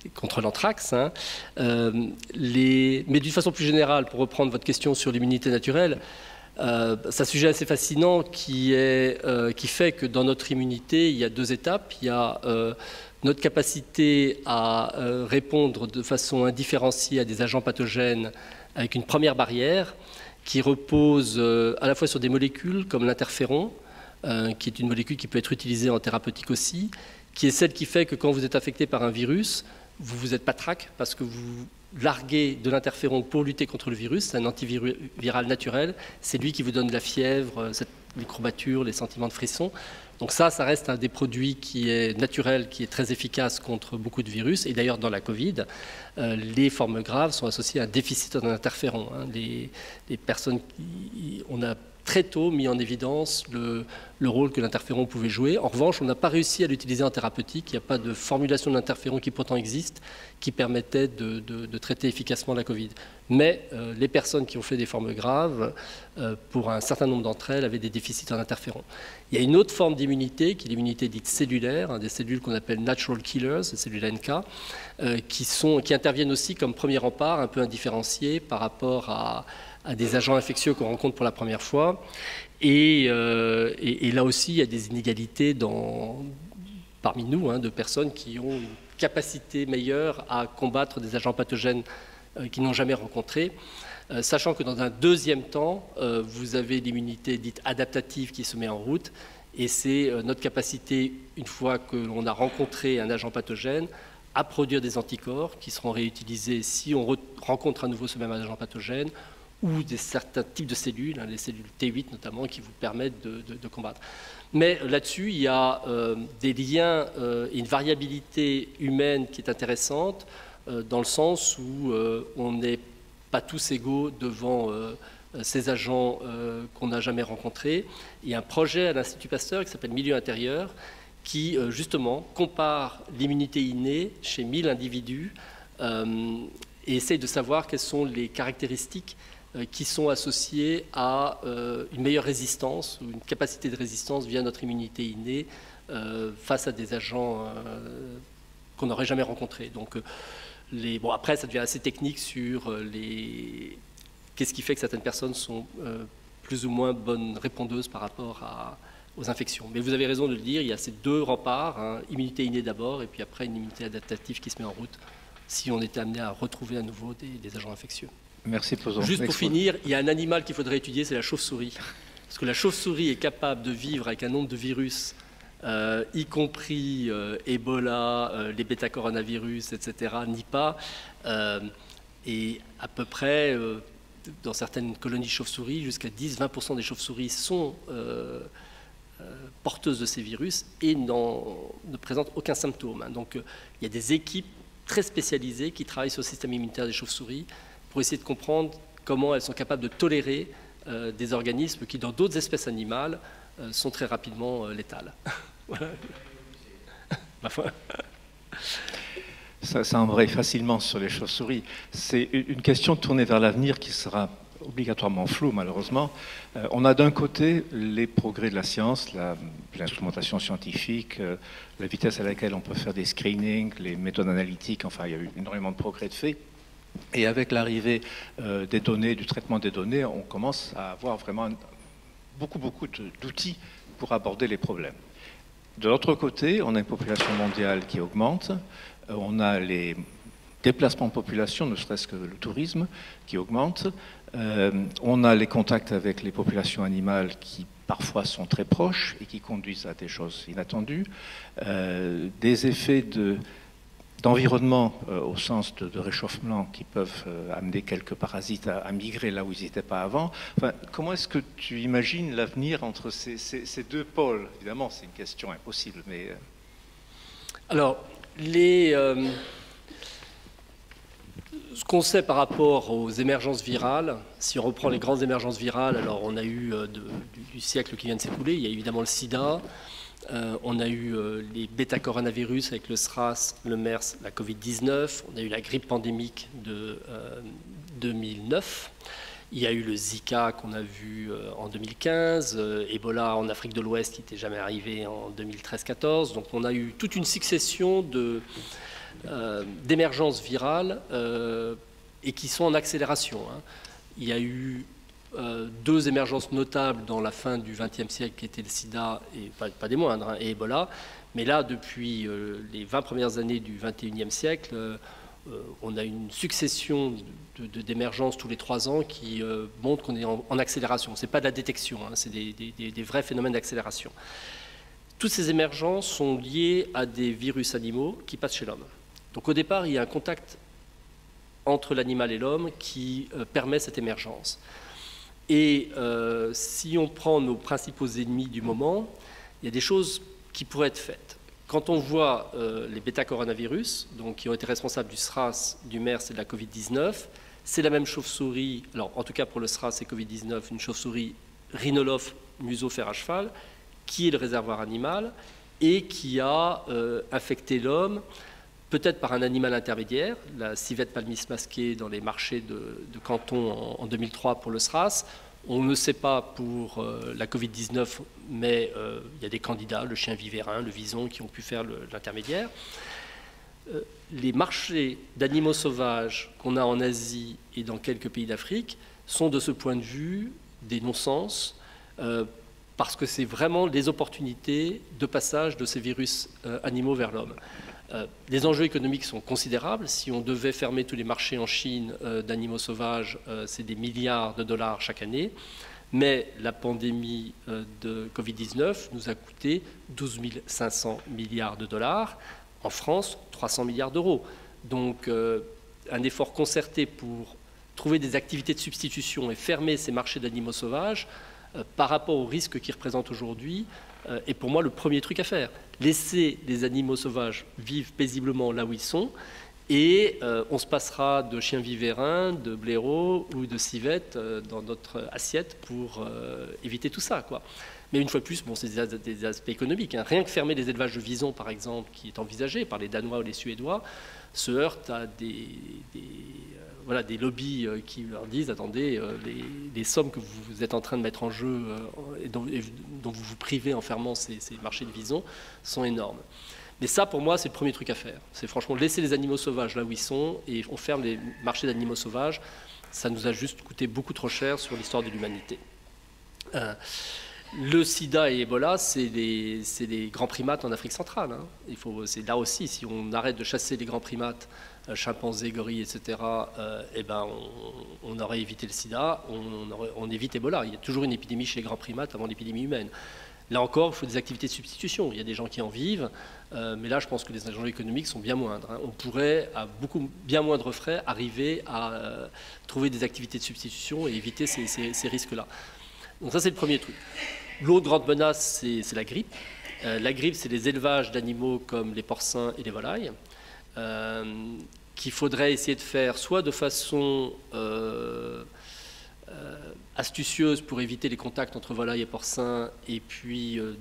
contre l'anthrax. Hein. Euh, les... Mais d'une façon plus générale, pour reprendre votre question sur l'immunité naturelle, euh, c'est un sujet assez fascinant qui, est, euh, qui fait que dans notre immunité, il y a deux étapes. Il y a euh, notre capacité à euh, répondre de façon indifférenciée à des agents pathogènes avec une première barrière qui repose euh, à la fois sur des molécules comme l'interféron, euh, qui est une molécule qui peut être utilisée en thérapeutique aussi, qui est celle qui fait que quand vous êtes affecté par un virus, vous vous êtes patraque parce que vous larguez de l'interféron pour lutter contre le virus, c'est un antiviral naturel, c'est lui qui vous donne la fièvre, cette, les courbatures, les sentiments de frisson. Donc ça, ça reste un des produits qui est naturel, qui est très efficace contre beaucoup de virus. Et d'ailleurs, dans la Covid, euh, les formes graves sont associées à un déficit en interféron. Hein. Les, les personnes, qui, on a très tôt mis en évidence le, le rôle que l'interféron pouvait jouer. En revanche, on n'a pas réussi à l'utiliser en thérapeutique. Il n'y a pas de formulation d'interféron qui pourtant existe, qui permettait de, de, de traiter efficacement la Covid. Mais euh, les personnes qui ont fait des formes graves, euh, pour un certain nombre d'entre elles, avaient des déficits en interféron. Il y a une autre forme d'immunité, qui est l'immunité dite cellulaire, hein, des cellules qu'on appelle natural killers, les cellules N K, euh, qui, sont, qui interviennent aussi comme premier rempart, un peu indifférencié par rapport à à des agents infectieux qu'on rencontre pour la première fois. Et, euh, et, et là aussi, il y a des inégalités dans, parmi nous, hein, de personnes qui ont une capacité meilleure à combattre des agents pathogènes euh, qu'ils n'ont jamais rencontrés. Euh, sachant que dans un deuxième temps, euh, vous avez l'immunité dite adaptative qui se met en route. Et c'est euh, notre capacité, une fois que l'on a rencontré un agent pathogène, à produire des anticorps qui seront réutilisés si on re rencontre à nouveau ce même agent pathogène, ou des certains types de cellules, hein, les cellules T huit notamment, qui vous permettent de, de, de combattre. Mais là-dessus, il y a euh, des liens euh, et une variabilité humaine qui est intéressante, euh, dans le sens où euh, on n'est pas tous égaux devant euh, ces agents euh, qu'on n'a jamais rencontrés. Il y a un projet à l'Institut Pasteur qui s'appelle Milieu intérieur, qui euh, justement compare l'immunité innée chez mille individus euh, et essaye de savoir quelles sont les caractéristiques qui sont associés à euh, une meilleure résistance ou une capacité de résistance via notre immunité innée euh, face à des agents euh, qu'on n'aurait jamais rencontrés. Donc, euh, les, bon, après, ça devient assez technique sur les... qu'est-ce qui fait que certaines personnes sont euh, plus ou moins bonnes répondeuses par rapport à, aux infections. Mais vous avez raison de le dire, il y a ces deux remparts, hein, immunité innée d'abord, et puis après une immunité adaptative qui se met en route si on était amené à retrouver à nouveau des, des agents infectieux. Merci, Poson. Juste pour finir, il y a un animal qu'il faudrait étudier, c'est la chauve-souris. Parce que la chauve-souris est capable de vivre avec un nombre de virus, euh, y compris euh, Ebola, euh, les bêta-coronavirus, et cetera, Nipah, euh, et à peu près, euh, dans certaines colonies chauve-souris, jusqu'à dix à vingt pour cent des chauves-souris sont euh, euh, porteuses de ces virus et ne présentent aucun symptôme. Hein. Donc, euh, il y a des équipes très spécialisées qui travaillent sur le système immunitaire des chauves-souris pour essayer de comprendre comment elles sont capables de tolérer euh, des organismes qui, dans d'autres espèces animales, euh, sont très rapidement euh, létales. Voilà. Ma foi. Ça, ça embraye facilement sur les chauves-souris. C'est une question tournée vers l'avenir qui sera obligatoirement floue, malheureusement. Euh, on a d'un côté les progrès de la science, l'instrumentation scientifique, euh, la vitesse à laquelle on peut faire des screenings, les méthodes analytiques, enfin, il y a eu énormément de progrès de fait. Et avec l'arrivée euh, des données, du traitement des données, on commence à avoir vraiment beaucoup, beaucoup d'outils pour aborder les problèmes. De l'autre côté, on a une population mondiale qui augmente, euh, on a les déplacements de population, ne serait-ce que le tourisme, qui augmente, euh, on a les contacts avec les populations animales qui parfois sont très proches et qui conduisent à des choses inattendues, euh, des effets de... d'environnement euh, au sens de, de réchauffement qui peuvent euh, amener quelques parasites à, à migrer là où ils n'étaient pas avant. Enfin, comment est-ce que tu imagines l'avenir entre ces, ces, ces deux pôles? Évidemment, c'est une question impossible, mais... Euh... Alors, les, euh, ce qu'on sait par rapport aux émergences virales, si on reprend les grandes émergences virales, alors on a eu euh, de, du, du siècle qui vient de s'écouler, il y a évidemment le sida. Euh, on a eu euh, les bêta-coronavirus avec le SRAS, le MERS, la Covid dix-neuf. On a eu la grippe pandémique de euh, deux mille neuf. Il y a eu le Zika qu'on a vu euh, en deux mille quinze, euh, Ebola en Afrique de l'Ouest qui n'était jamais arrivé en deux mille treize quatorze. Donc on a eu toute une succession de, euh, d'émergence virale euh, et qui sont en accélération. Hein. Il y a eu euh, deux émergences notables dans la fin du vingtième siècle qui étaient le sida, et pas, pas des moindres, hein, et Ebola. Mais là, depuis euh, les vingt premières années du vingt et unième siècle, euh, euh, on a une succession de, de, d'émergences tous les trois ans qui euh, montrent qu'on est en, en accélération. Ce n'est pas de la détection, hein, c'est des, des, des vrais phénomènes d'accélération. Toutes ces émergences sont liées à des virus animaux qui passent chez l'homme. Donc au départ, il y a un contact entre l'animal et l'homme qui euh, permet cette émergence. Et euh, si on prend nos principaux ennemis du moment, il y a des choses qui pourraient être faites. Quand on voit euh, les bêta-coronavirus, donc qui ont été responsables du SRAS, du MERS et de la Covid dix-neuf, c'est la même chauve-souris, alors en tout cas pour le SRAS et Covid dix-neuf, une chauve-souris rhinolophe museau fer à cheval, qui est le réservoir animal et qui a euh, infecté l'homme, peut-être par un animal intermédiaire, la civette palmis masquée dans les marchés de, de Canton en, en deux mille trois pour le SRAS. On ne sait pas pour euh, la Covid dix-neuf, mais euh, il y a des candidats, le chien vivérin, le vison, qui ont pu faire le, l'intermédiaire. Euh, les marchés d'animaux sauvages qu'on a en Asie et dans quelques pays d'Afrique sont de ce point de vue des non-sens, euh, parce que c'est vraiment des opportunités de passage de ces virus euh, animaux vers l'homme. Euh, les enjeux économiques sont considérables. Si on devait fermer tous les marchés en Chine euh, d'animaux sauvages, euh, c'est des milliards de dollars chaque année. Mais la pandémie euh, de Covid dix-neuf nous a coûté douze mille cinq cents milliards de dollars. En France, trois cents milliards d'euros. Donc euh, un effort concerté pour trouver des activités de substitution et fermer ces marchés d'animaux sauvages euh, par rapport aux risques qu'ils représentent aujourd'hui euh, est pour moi le premier truc à faire. Laisser les animaux sauvages vivre paisiblement là où ils sont, et euh, on se passera de chiens vivérins, de blaireaux ou de civettes euh, dans notre assiette pour euh, éviter tout ça, quoi. Mais une fois de plus, bon, c'est des, des aspects économiques, hein. Rien que fermer les élevages de visons, par exemple, qui est envisagé par les Danois ou les Suédois, se heurte à des, des, euh, voilà, des lobbies euh, qui leur disent, attendez, euh, les, les sommes que vous êtes en train de mettre en jeu euh, et, dont, et dont vous vous privez en fermant ces, ces marchés de visons sont énormes. Mais ça, pour moi, c'est le premier truc à faire. C'est franchement laisser les animaux sauvages là où ils sont, et on ferme les marchés d'animaux sauvages. Ça nous a juste coûté beaucoup trop cher sur l'histoire de l'humanité. Euh, Le sida et Ebola, c'est les, c'est les grands primates en Afrique centrale. Hein. Il faut, c'est là aussi, si on arrête de chasser les grands primates, euh, chimpanzés, gorilles, et cetera, euh, eh ben on, on aurait évité le sida, on, aurait, on évite Ebola. Il y a toujours une épidémie chez les grands primates avant l'épidémie humaine. Là encore, il faut des activités de substitution. Il y a des gens qui en vivent, euh, mais là, je pense que les enjeux économiques sont bien moindres. Hein. On pourrait, à beaucoup bien moindres frais, arriver à euh, trouver des activités de substitution et éviter ces, ces, ces risques-là. Donc ça, c'est le premier truc. L'autre grande menace, c'est, c'est la grippe. Euh, la grippe, c'est les élevages d'animaux comme les porcins et les volailles, euh, qu'il faudrait essayer de faire soit de façon euh, euh, astucieuse pour éviter les contacts entre volailles et porcins, et puis euh,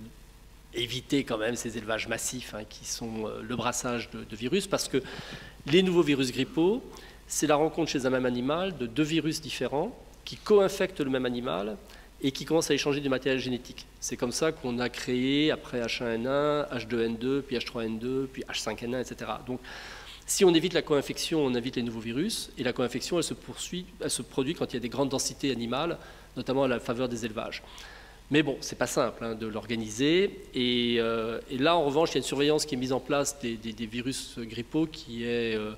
éviter quand même ces élevages massifs, hein, qui sont euh, le brassage de, de virus, parce que les nouveaux virus grippaux, c'est la rencontre chez un même animal de deux virus différents qui co-infectent le même animal et qui commencent à échanger du matériel génétique. C'est comme ça qu'on a créé, après H un N un, H deux N deux, puis H trois N deux, puis H cinq N un, et cetera. Donc, si on évite la co-infection, on évite les nouveaux virus, et la co-infection, elle se poursuit, elle se produit quand il y a des grandes densités animales, notamment à la faveur des élevages. Mais bon, c'est pas simple, hein, de l'organiser, et, euh, et là, en revanche, il y a une surveillance qui est mise en place des, des, des virus grippaux qui est... Euh,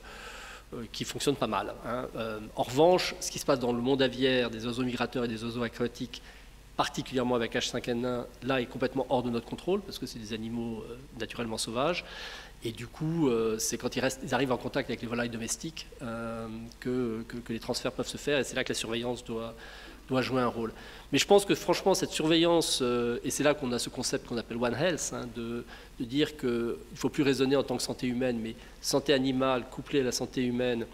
qui fonctionne pas mal. Hein. Euh, en revanche, ce qui se passe dans le monde aviaire, des oiseaux migrateurs et des oiseaux aquatiques, particulièrement avec H cinq N un, là est complètement hors de notre contrôle, parce que c'est des animaux euh, naturellement sauvages. Et du coup, euh, c'est quand ils, restent, ils arrivent en contact avec les volailles domestiques euh, que, que, que les transferts peuvent se faire, et c'est là que la surveillance doit, doit jouer un rôle. Mais je pense que franchement, cette surveillance, euh, et c'est là qu'on a ce concept qu'on appelle One Health, hein, de, de dire qu'il ne faut plus raisonner en tant que santé humaine, mais santé animale couplée à la santé humaine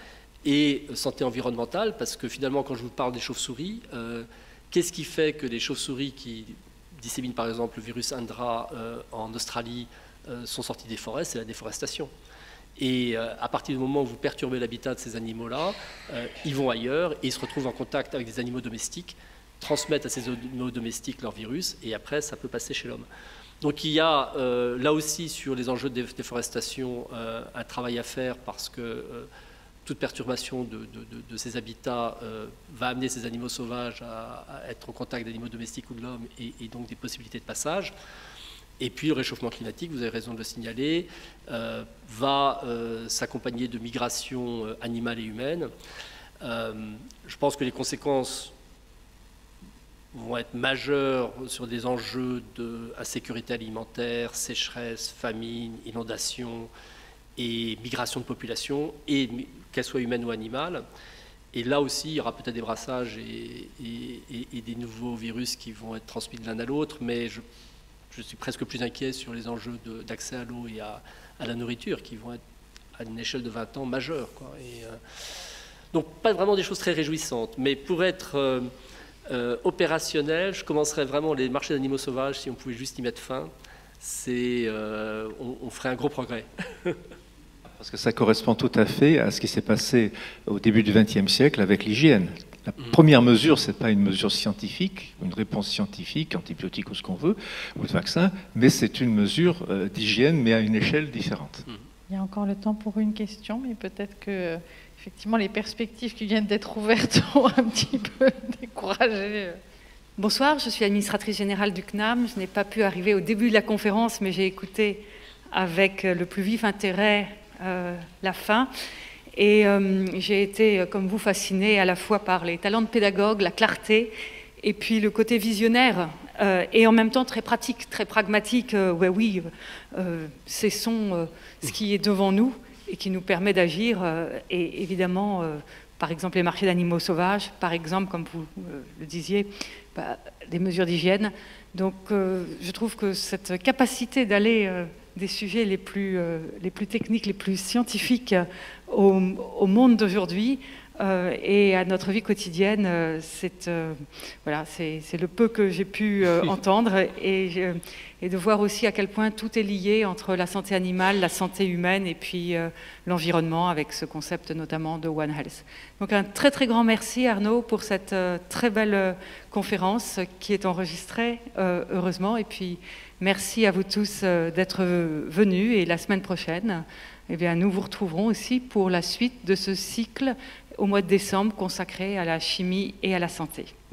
et santé environnementale, parce que finalement, quand je vous parle des chauves-souris, euh, qu'est-ce qui fait que les chauves-souris qui disséminent par exemple le virus Indra euh, en Australie euh, sont sorties des forêts? C'est la déforestation. Et euh, à partir du moment où vous perturbez l'habitat de ces animaux-là, euh, ils vont ailleurs et ils se retrouvent en contact avec des animaux domestiques, transmettent à ces animaux domestiques leur virus, et après, ça peut passer chez l'homme. Donc il y a euh, là aussi sur les enjeux de déforestation euh, un travail à faire parce que euh, toute perturbation de, de, de, de ces habitats euh, va amener ces animaux sauvages à, à être en contact d'animaux domestiques ou de l'homme et, et donc des possibilités de passage. Et puis le réchauffement climatique, vous avez raison de le signaler, euh, va euh, s'accompagner de migrations euh, animales et humaines. Euh, je pense que les conséquences vont être majeures sur des enjeux d'insécurité alimentaire, sécheresse, famine, inondation et migration de population, et qu'elles soient humaines ou animales. Et là aussi, il y aura peut-être des brassages et, et, et, et des nouveaux virus qui vont être transmis de l'un à l'autre, mais je, je suis presque plus inquiet sur les enjeux d'accès à l'eau et à, à la nourriture qui vont être à une échelle de vingt ans majeure, quoi. Et, euh, donc pas vraiment des choses très réjouissantes, mais pour être euh, euh, opérationnel, je commencerais vraiment les marchés d'animaux sauvages, si on pouvait juste y mettre fin, c'est, euh, on, on ferait un gros progrès. Parce que ça correspond tout à fait à ce qui s'est passé au début du vingtième siècle avec l'hygiène. La première mesure, ce n'est pas une mesure scientifique, une réponse scientifique, antibiotique ou ce qu'on veut, ou de vaccin, mais c'est une mesure euh, d'hygiène, mais à une échelle différente. Il y a encore le temps pour une question, mais peut-être que effectivement les perspectives qui viennent d'être ouvertes ont un petit peu découragé. Bonsoir, je suis administratrice générale du C N A M. Je n'ai pas pu arriver au début de la conférence, mais j'ai écouté avec le plus vif intérêt euh, la fin. Et euh, j'ai été, comme vous, fascinée à la fois par les talents de pédagogue, la clarté, et puis le côté visionnaire, euh, et en même temps très pratique, très pragmatique. Euh, ouais, oui, euh, cessons euh, ce qui est devant nous et qui nous permet d'agir. Euh, et évidemment, euh, par exemple, les marchés d'animaux sauvages, par exemple, comme vous euh, le disiez, bah, des mesures d'hygiène. Donc, euh, je trouve que cette capacité d'aller euh, des sujets les plus, euh, les plus techniques, les plus scientifiques euh, au, au monde d'aujourd'hui euh, et à notre vie quotidienne, euh, c'est euh, voilà, c'est le peu que j'ai pu euh, entendre et, euh, et de voir aussi à quel point tout est lié entre la santé animale, la santé humaine et puis euh, l'environnement avec ce concept notamment de One Health. Donc un très très grand merci Arnaud pour cette euh, très belle euh, conférence qui est enregistrée euh, heureusement, et puis merci à vous tous euh, d'être venus, et la semaine prochaine, eh bien, nous vous retrouverons aussi pour la suite de ce cycle au mois de décembre consacré à la chimie et à la santé.